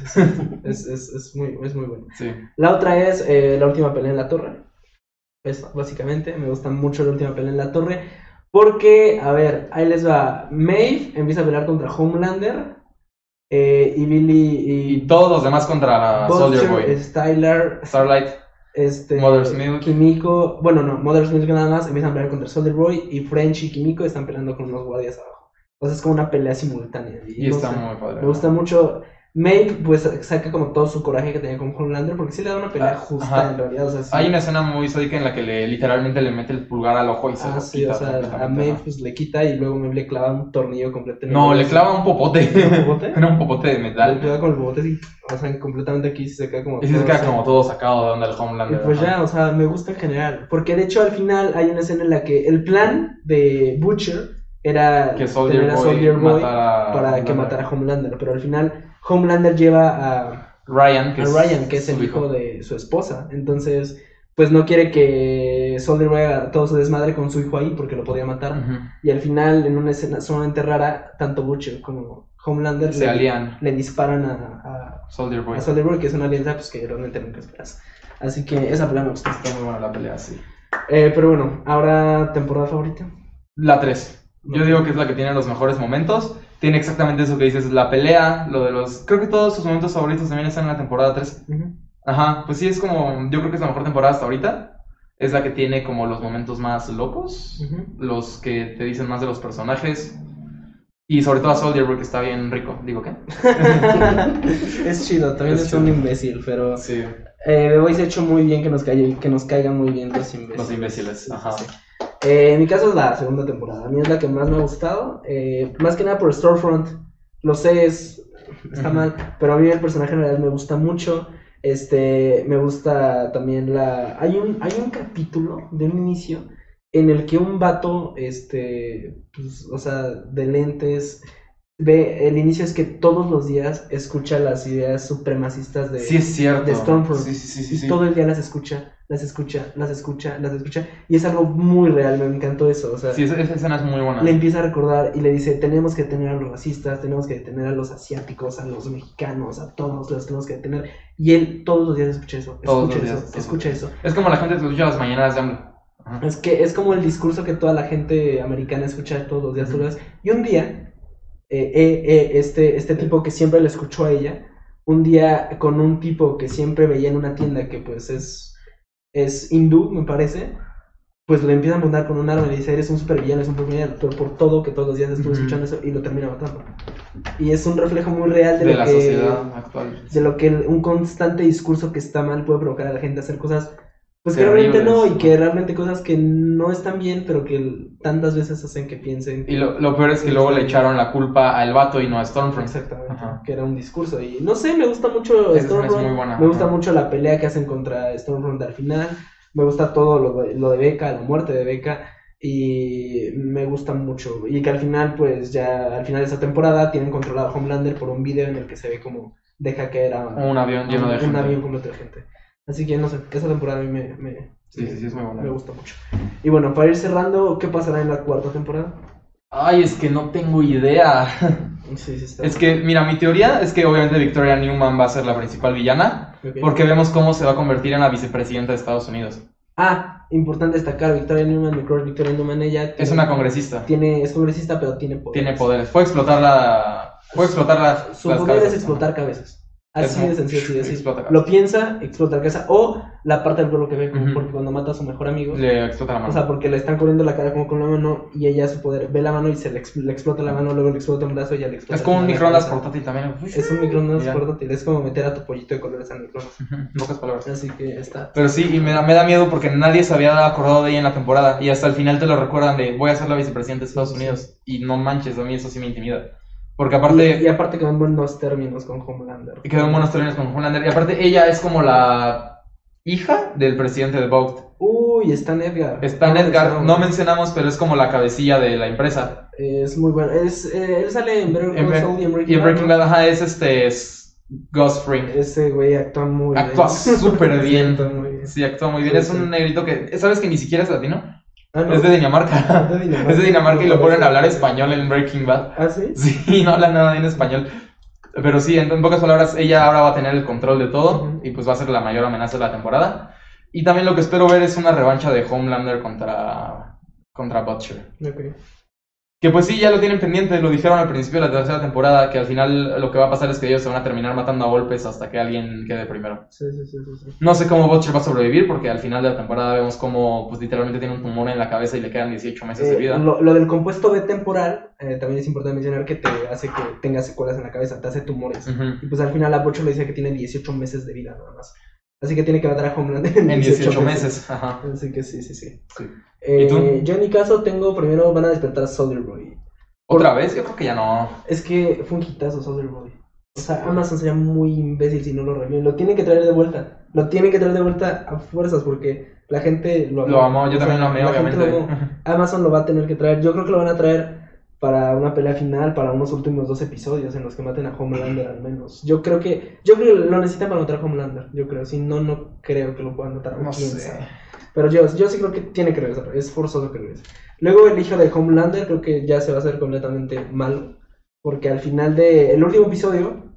es muy bueno.
Sí.
La otra es la última pelea en la torre. Eso, básicamente, me gusta mucho la última pelea en la torre. Porque, a ver, ahí les va. Maeve empieza a pelear contra Homelander. Y Billy
y todos los demás contra Soldier Boy.
Starlight.
Mother's Milk.
Kimiko. Bueno, no, Mother's Milk nada más. Empiezan a pelear contra Soldier Boy. Y French y Kimiko están peleando con unos guardias abajo. O sea, es como una pelea simultánea.
Y está muy padre.
Me gusta mucho. Maeve pues saca como todo su coraje que tenía con Homelander porque sí le da una pelea justa en realidad, o sea, sí.
Hay una escena muy sádica en la que literalmente le mete el pulgar al ojo y se lo
quita. O sea, a Maeve pues le quita y luego Maeve le clava un tornillo completamente.
No, le clava un popote.
¿Un popote?
Era un popote de metal.
Le clava con el popote y, o sea, completamente aquí se queda como...
Y se queda como todo sacado de onda el Homelander.
Y pues ya, o sea, me gusta en general, porque de hecho al final hay una escena en la que el plan de Butcher era
que Soldier Boy
para que matara a Homelander, pero al final Homelander lleva a
Ryan,
que es el hijo de su esposa. Entonces, pues no quiere que Soldier Boy haga todo su desmadre con su hijo ahí porque lo podría matar. Y al final, en una escena sumamente rara, tanto Butcher como Homelander le disparan a
Soldier Boy.
A Soldier Boy, que es una alianza pues, que realmente nunca esperas. Así que esa pelea me gustó.
Está muy buena la pelea, sí.
Pero bueno, ahora, ¿temporada favorita?
La 3. Yo digo que es la que tiene los mejores momentos. Tiene exactamente eso que dices, la pelea, lo de los... Creo que todos sus momentos favoritos también están en la temporada 3. Ajá, pues sí, es como... Yo creo que es la mejor temporada hasta ahorita. Es la que tiene como los momentos más locos. Los que te dicen más de los personajes. Y sobre todo a Soldier, porque está bien rico. ¿Digo qué?
Es chido, también es un imbécil, pero...
Sí.
The Voice ha hecho muy bien que nos caigan muy bien los imbéciles.
Los imbéciles, ajá.
Sí. En mi caso es la segunda temporada. A mí es la que más me ha gustado. Más que nada por Storefront. Lo sé, está mal. Pero a mí el personaje en realidad me gusta mucho. Me gusta también hay un capítulo de un inicio en el que un vato, pues, o sea, de lentes... el inicio es que todos los días escucha las ideas supremacistas de Stormfront.
Sí.
Y todo el día las escucha. Y es algo muy real, me encantó eso. O sea,
sí, esa escena es muy buena.
Le empieza a recordar y le dice, tenemos que detener a los racistas, tenemos que detener a los asiáticos, a los mexicanos, a todos los tenemos que detener. Y él todos los días escucha eso.
Es como la gente que escucha las mañanas de AMLO.
Es que es como el discurso que toda la gente americana escucha todos los días. Y un día... este tipo que siempre le escuchó a ella, un día con un tipo que siempre veía en una tienda que pues es hindú, me parece, pues le empieza a apuntar con un arma y le dice, eres un supervillano, es un supervillano por todo que todos los días estuvo escuchando eso, y lo termina matando. Y es un reflejo muy real de
la sociedad actual.
De lo que un constante discurso que está mal puede provocar a la gente a hacer cosas Pues que realmente no, y que realmente cosas que no están bien, pero que tantas veces hacen que piensen.
Y lo peor es que luego le echaron la culpa al vato y no a Stormfront.
Exactamente, que era un discurso. Y no sé, me gusta mucho Stormfront. Es muy buena, me gusta mucho la pelea que hacen contra Stormfront al final. Me gusta todo lo de Becca, la muerte de Becca. Y me gusta mucho. Y que al final, pues ya al final de esa temporada tienen controlado a Homelander por un video en el que se ve como deja caer a
un avión lleno de gente.
Un avión completo de gente. Así que no sé, esa temporada a mí
sí, es muy buena.
Me gusta mucho. Y bueno, para ir cerrando, ¿qué pasará en la cuarta temporada?
Ay, es que no tengo idea.
Sí, está
es que, mira, mi teoría es que obviamente Victoria Newman va a ser la principal villana, porque vemos cómo se va a convertir en la vicepresidenta de Estados Unidos.
Importante destacar, Victoria Newman, ella
es una congresista.
Es congresista, pero tiene poderes.
Tiene poderes. Puede explotar las
Su poder es explotar cabezas. Así de sencillo, así lo piensa, explota la cabeza. O la parte del cuerpo que ve, como porque cuando mata a su mejor amigo,
le explota la mano.
O sea, porque le están cubriendo la cara como con la mano y ella su poder ve la mano y se le explota la mano, luego le explota un brazo y ya le explota.
Es como un microondas portátil también.
Es un microondas portátil, es como meter a tu pollito de colores al microondas.
En pocas palabras.
Así que está.
Pero sí, y me da miedo porque nadie se había acordado de ella en la temporada y hasta el final te lo recuerdan de voy a ser la vicepresidenta de Estados Unidos. Y no manches, a mí eso sí me intimida. Porque aparte...
Y aparte quedó en buenos términos con Homelander.
Y quedó en buenos términos con Homelander. Y aparte ella es como la hija del presidente de Vought.
Uy, Stan Edgar.
Stan Edgar, no mencionamos, pero es como la cabecilla de la empresa.
Es muy bueno. Él sale en Better Call Saul y en Breaking Bad.
Y en Breaking Bad, es Gus Fring.
Ese güey actúa muy bien.
Actúa súper bien.
Actúa
muy bien. Es un negrito que... ¿Sabes que ni siquiera es latino?
¿No?
Es de Dinamarca. Es de Dinamarca y lo ponen a hablar español en Breaking Bad.
¿Ah, sí?
Sí, no habla nada en español. Pero sí, en pocas palabras, ella ahora va a tener el control de todo y pues va a ser la mayor amenaza de la temporada. Y también lo que espero ver es una revancha de Homelander contra Butcher.
Okay.
Que pues sí, ya lo tienen pendiente, lo dijeron al principio de la tercera temporada, que al final lo que va a pasar es que ellos se van a terminar matando a golpes hasta que alguien quede primero.
Sí.
No sé cómo Butcher va a sobrevivir, porque al final de la temporada vemos cómo pues literalmente tiene un tumor en la cabeza y le quedan 18 meses de vida.
Lo del compuesto B temporal, también es importante mencionar que te hace que tengas secuelas en la cabeza, te hace tumores. Y pues al final a Butcher le dice que tiene 18 meses de vida nada más. Así que tiene que matar a Homelander
en 18 meses.
Ajá. Así que sí.
¿Y tú?
Yo en mi caso primero van a despertar a Soldier Boy.
¿Otra vez? Yo creo que ya no.
Es que fue un hitazo Soldier Boy. O sea, Amazon sería muy imbécil si no lo reviven. Lo tienen que traer de vuelta. A fuerzas porque la gente lo amó.
Lo amó, yo también lo amé, obviamente.
Amazon lo va a tener que traer. Yo creo que lo van a traer para una pelea final, para unos últimos 2 episodios en los que maten a Homelander al menos. Yo creo que lo necesitan para matar a Homelander. Yo creo, si no creo que lo puedan matar.
No sé.
Pero yo sí creo que tiene que regresar. Es forzoso que regrese. Luego el hijo de Homelander creo que ya se va a hacer completamente malo. Porque al final del último episodio,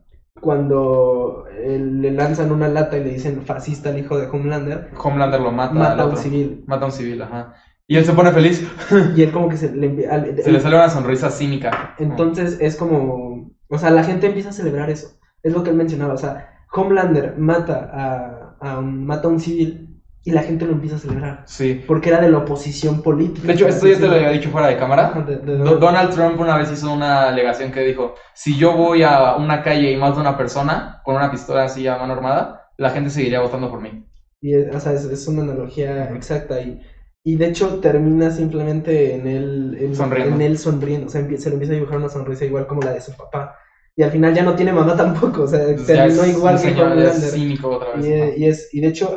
cuando le lanzan una lata y le dicen fascista al hijo de Homelander
lo mata.
Mata a un civil.
Mata a un civil, ajá. Y él se pone feliz.
Y él como que se
le sale una sonrisa cínica.
Entonces es como... O sea, la gente empieza a celebrar eso. Es lo que él mencionaba. O sea, Homelander mata a un civil y la gente lo empieza a celebrar.
Sí.
Porque era de la oposición política.
De hecho, esto ya te lo había dicho fuera de cámara. Donald Trump una vez hizo una alegación que dijo, si yo voy a una calle y mato a una persona con una pistola así a mano armada, la gente seguiría votando por mí.
Y o sea, es una analogía exacta y de hecho termina simplemente en él sonriendo. O sea, se le empieza a dibujar una sonrisa igual como la de su papá. Y al final ya no tiene mamá tampoco. O sea, terminó igual que Homelander.
Es cínico otra vez.
Y de hecho...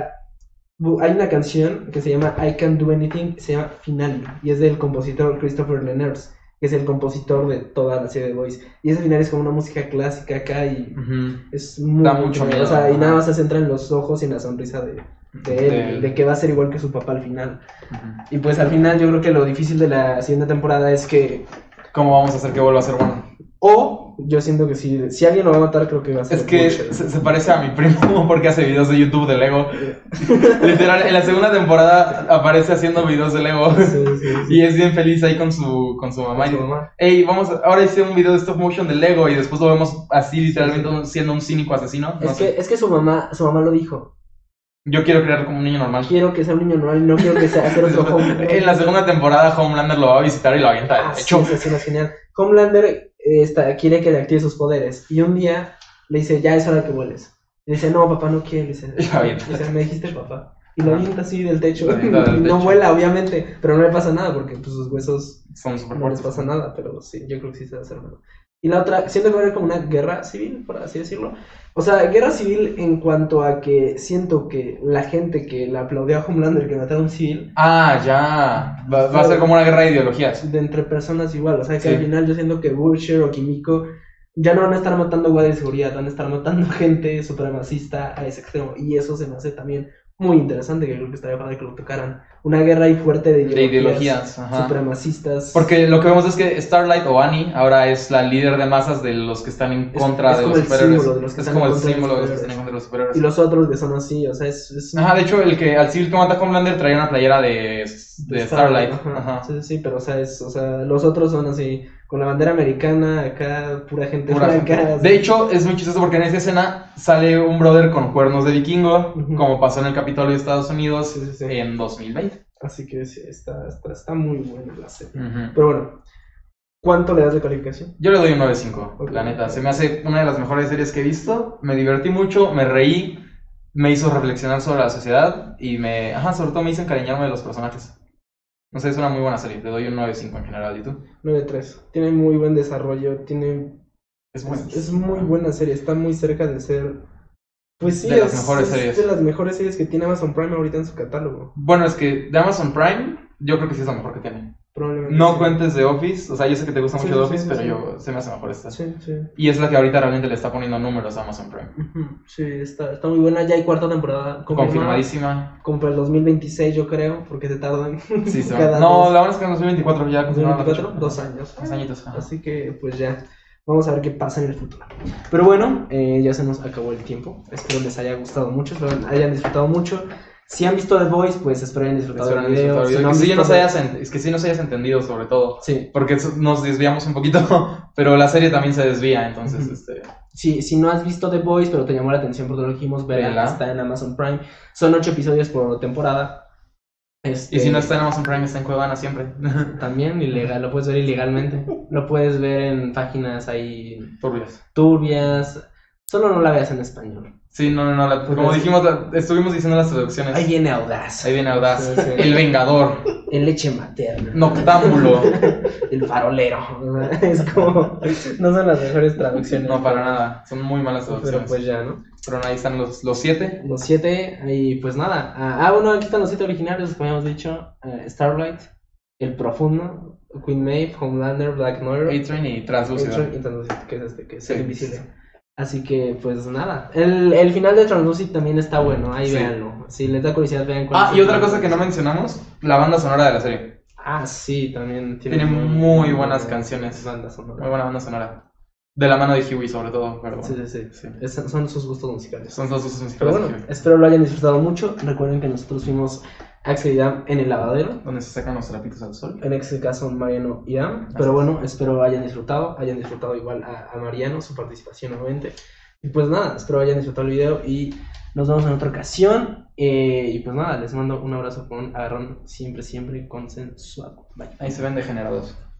hay una canción que se llama I Can't Do Anything, se llama Finale, y es del compositor Christopher Lenners, que es el compositor de toda la serie de Boys. Y ese final es como una música clásica acá y es muy...
Da mucho miedo.
O sea, y nada más se centra en los ojos y en la sonrisa de él, de que va a ser igual que su papá al final. Y pues al final yo creo que lo difícil de la siguiente temporada es que...
¿Cómo vamos a hacer que vuelva a ser bueno?
O yo siento que si alguien lo va a matar, creo que va a ser...
Es que se parece a mi primo porque hace videos de YouTube de Lego. Literal, en la segunda temporada aparece haciendo videos de Lego. Sí. Y es bien feliz ahí con su mamá. Ey, ahora hice un video de stop motion de Lego y después lo vemos así literalmente siendo un cínico asesino.
Es que su mamá lo dijo.
Yo quiero crearlo como un niño normal.
Quiero que sea un niño normal y no quiero que sea hacer otro Homelander.
En la segunda temporada Homelander lo va a visitar y lo avienta.
Sí, es genial. Homelander quiere que le active sus poderes y un día le dice, ya es hora que vueles. Y dice, no, papá, no quiero. Le dice, me dijiste papá. y lo avienta así del techo.
Lo avienta del
Y no
techo.
vuela, obviamente, pero no le pasa nada porque pues sus huesos
Son súper
no les
fuertes.
pasa nada, pero sí, yo creo que sí se va a hacer nada. Y la otra, siento que va a haber como una guerra civil, por así decirlo. O sea, guerra civil en cuanto a que siento que la gente que le aplaudió a Homelander que matara a un civil,
Ah, ya. Va a ser como una guerra de ideologías.
de entre personas igual. O sea, que
Sí.
al final yo siento que Butcher o Kimiko ya no van a estar matando guardias de seguridad, van a estar matando gente supremacista a ese extremo. Y eso se me hace también muy interesante, que creo que estaría padre que lo tocaran. Una guerra ahí fuerte de ideologías
ajá.
supremacistas.
Porque lo que vemos es que Starlight o Annie ahora es la líder de masas de los que están en contra
es
de
como
los
el
superhéroes.
símbolo de los que
Es
están
como
en
el
contra de los
símbolo de los que
superhéroes.
están en contra de los superhéroes.
Y los otros que son así, o sea, es
Ajá, de hecho, al civil que mata a Homelander traía una playera de Starlight.
Ajá.
Ajá.
Sí, pero o sea, los otros son así, con la bandera americana, acá pura gente
Pura
blanca.
gente.
así.
De hecho, es muy chistoso porque en esa escena sale un brother con cuernos de vikingo,
Ujú.
como pasó en el Capitolio de Estados Unidos
Sí.
en 2020.
Así que sí, está muy buena la serie.
Ujú.
Pero bueno, ¿cuánto le das de calificación?
Yo le doy un 9.5,
Ok.
la neta. Se me hace una de las mejores series que he visto. Me divertí mucho, me reí, me hizo reflexionar sobre la sociedad y sobre todo me hizo encariñarme de los personajes. No sé, es una muy buena serie. Le doy un 9.5 en general. ¿Y tú?
9.3. Tiene muy buen desarrollo,
Es buenísimo.
es muy buena serie, está muy cerca de ser... Pues sí,
De las mejores series.
de las mejores series que tiene Amazon Prime ahorita en su catálogo.
Bueno, es que de Amazon Prime, yo creo que sí es lo mejor que tiene.
Probablemente.
No
sí.
cuentes de Office, o sea, yo sé que te gusta
Sí,
mucho The
sí,
Office,
sí,
pero
sí.
se me hace mejor esta.
Sí.
Y es la que ahorita realmente le está poniendo números a Amazon Prime.
Ujú, sí, está muy buena. Ya hay cuarta temporada
Confirmadísima.
como para el 2026, yo creo, porque se tardan.
Sí, se
cada
va. No,
dos-
la verdad es que en 2024 ya confirmaron la
2024,
fecha.
2 años.
2 añitos. Ajá.
Así que, pues ya. Vamos a ver qué pasa en el futuro. Pero bueno, ya se nos acabó el tiempo. Espero les haya gustado mucho, espero hayan disfrutado mucho. Si han visto The Voice, pues espero hayan disfrutado
Espero
del video. Si no han
que sí
visto
nos
The-
hayas entendido sobre todo.
Sí.
Porque nos desviamos un poquito, pero la serie también se desvía, entonces
Ujú. Si no has visto The Voice, pero te llamó la atención por lo que dijimos, verla,
Vela.
está en Amazon Prime. Son 8 episodios por temporada.
Y si no está en Amazon Prime, está en Cuevana siempre.
También ilegal, lo puedes ver ilegalmente. Lo puedes ver en páginas ahí
Turbias.
turbias. Solo no la veas en español.
Sí, no, como
Porque-
dijimos, estuvimos diciendo las traducciones.
Ahí viene Audaz.
Ahí viene Audaz.
Sí, sí.
El Vengador.
En leche materna.
Noctámbulo.
El farolero. Es como. No son las mejores traducciones.
No, para nada. Son muy malas
Pero
traducciones.
pues ya, ¿no?
Pero ahí están los 7.
Los 7, y pues nada. Bueno, aquí están los 7 originarios, como habíamos dicho. Starlight, El Profundo, Queen Maeve, Homelander, Black Noir,
A-Train y Translúcido.
A-Train y Translucid, que es que es
Sí.
el invisible. Así que, pues nada. El final de Translucid también está bueno, ahí
Sí.
véanlo. Si les da curiosidad, vean cuál es
Y
el
otra
final.
cosa que no mencionamos, la banda sonora de la serie.
Sí, también
Tiene muy buenas canciones.
Banda sonora.
Muy buena banda sonora. De la mano de Huey, sobre todo. Pero
Sí.
sí.
Son sus gustos musicales.
Son dos usos
Pero
musicales
bueno,
de Huey.
espero lo hayan disfrutado mucho. Recuerden que nosotros fuimos Axel y Dam en el lavadero.
Donde se sacan los trapitos al sol.
En este caso Mariano y Dam.
Así
Pero
es.
bueno, espero hayan disfrutado igual a Mariano, su participación nuevamente. Y pues nada, espero hayan disfrutado el video y nos vemos en otra ocasión. Y pues nada, les mando un abrazo con un agarrón siempre consensuado. Bye.
Ahí se ven degenerados.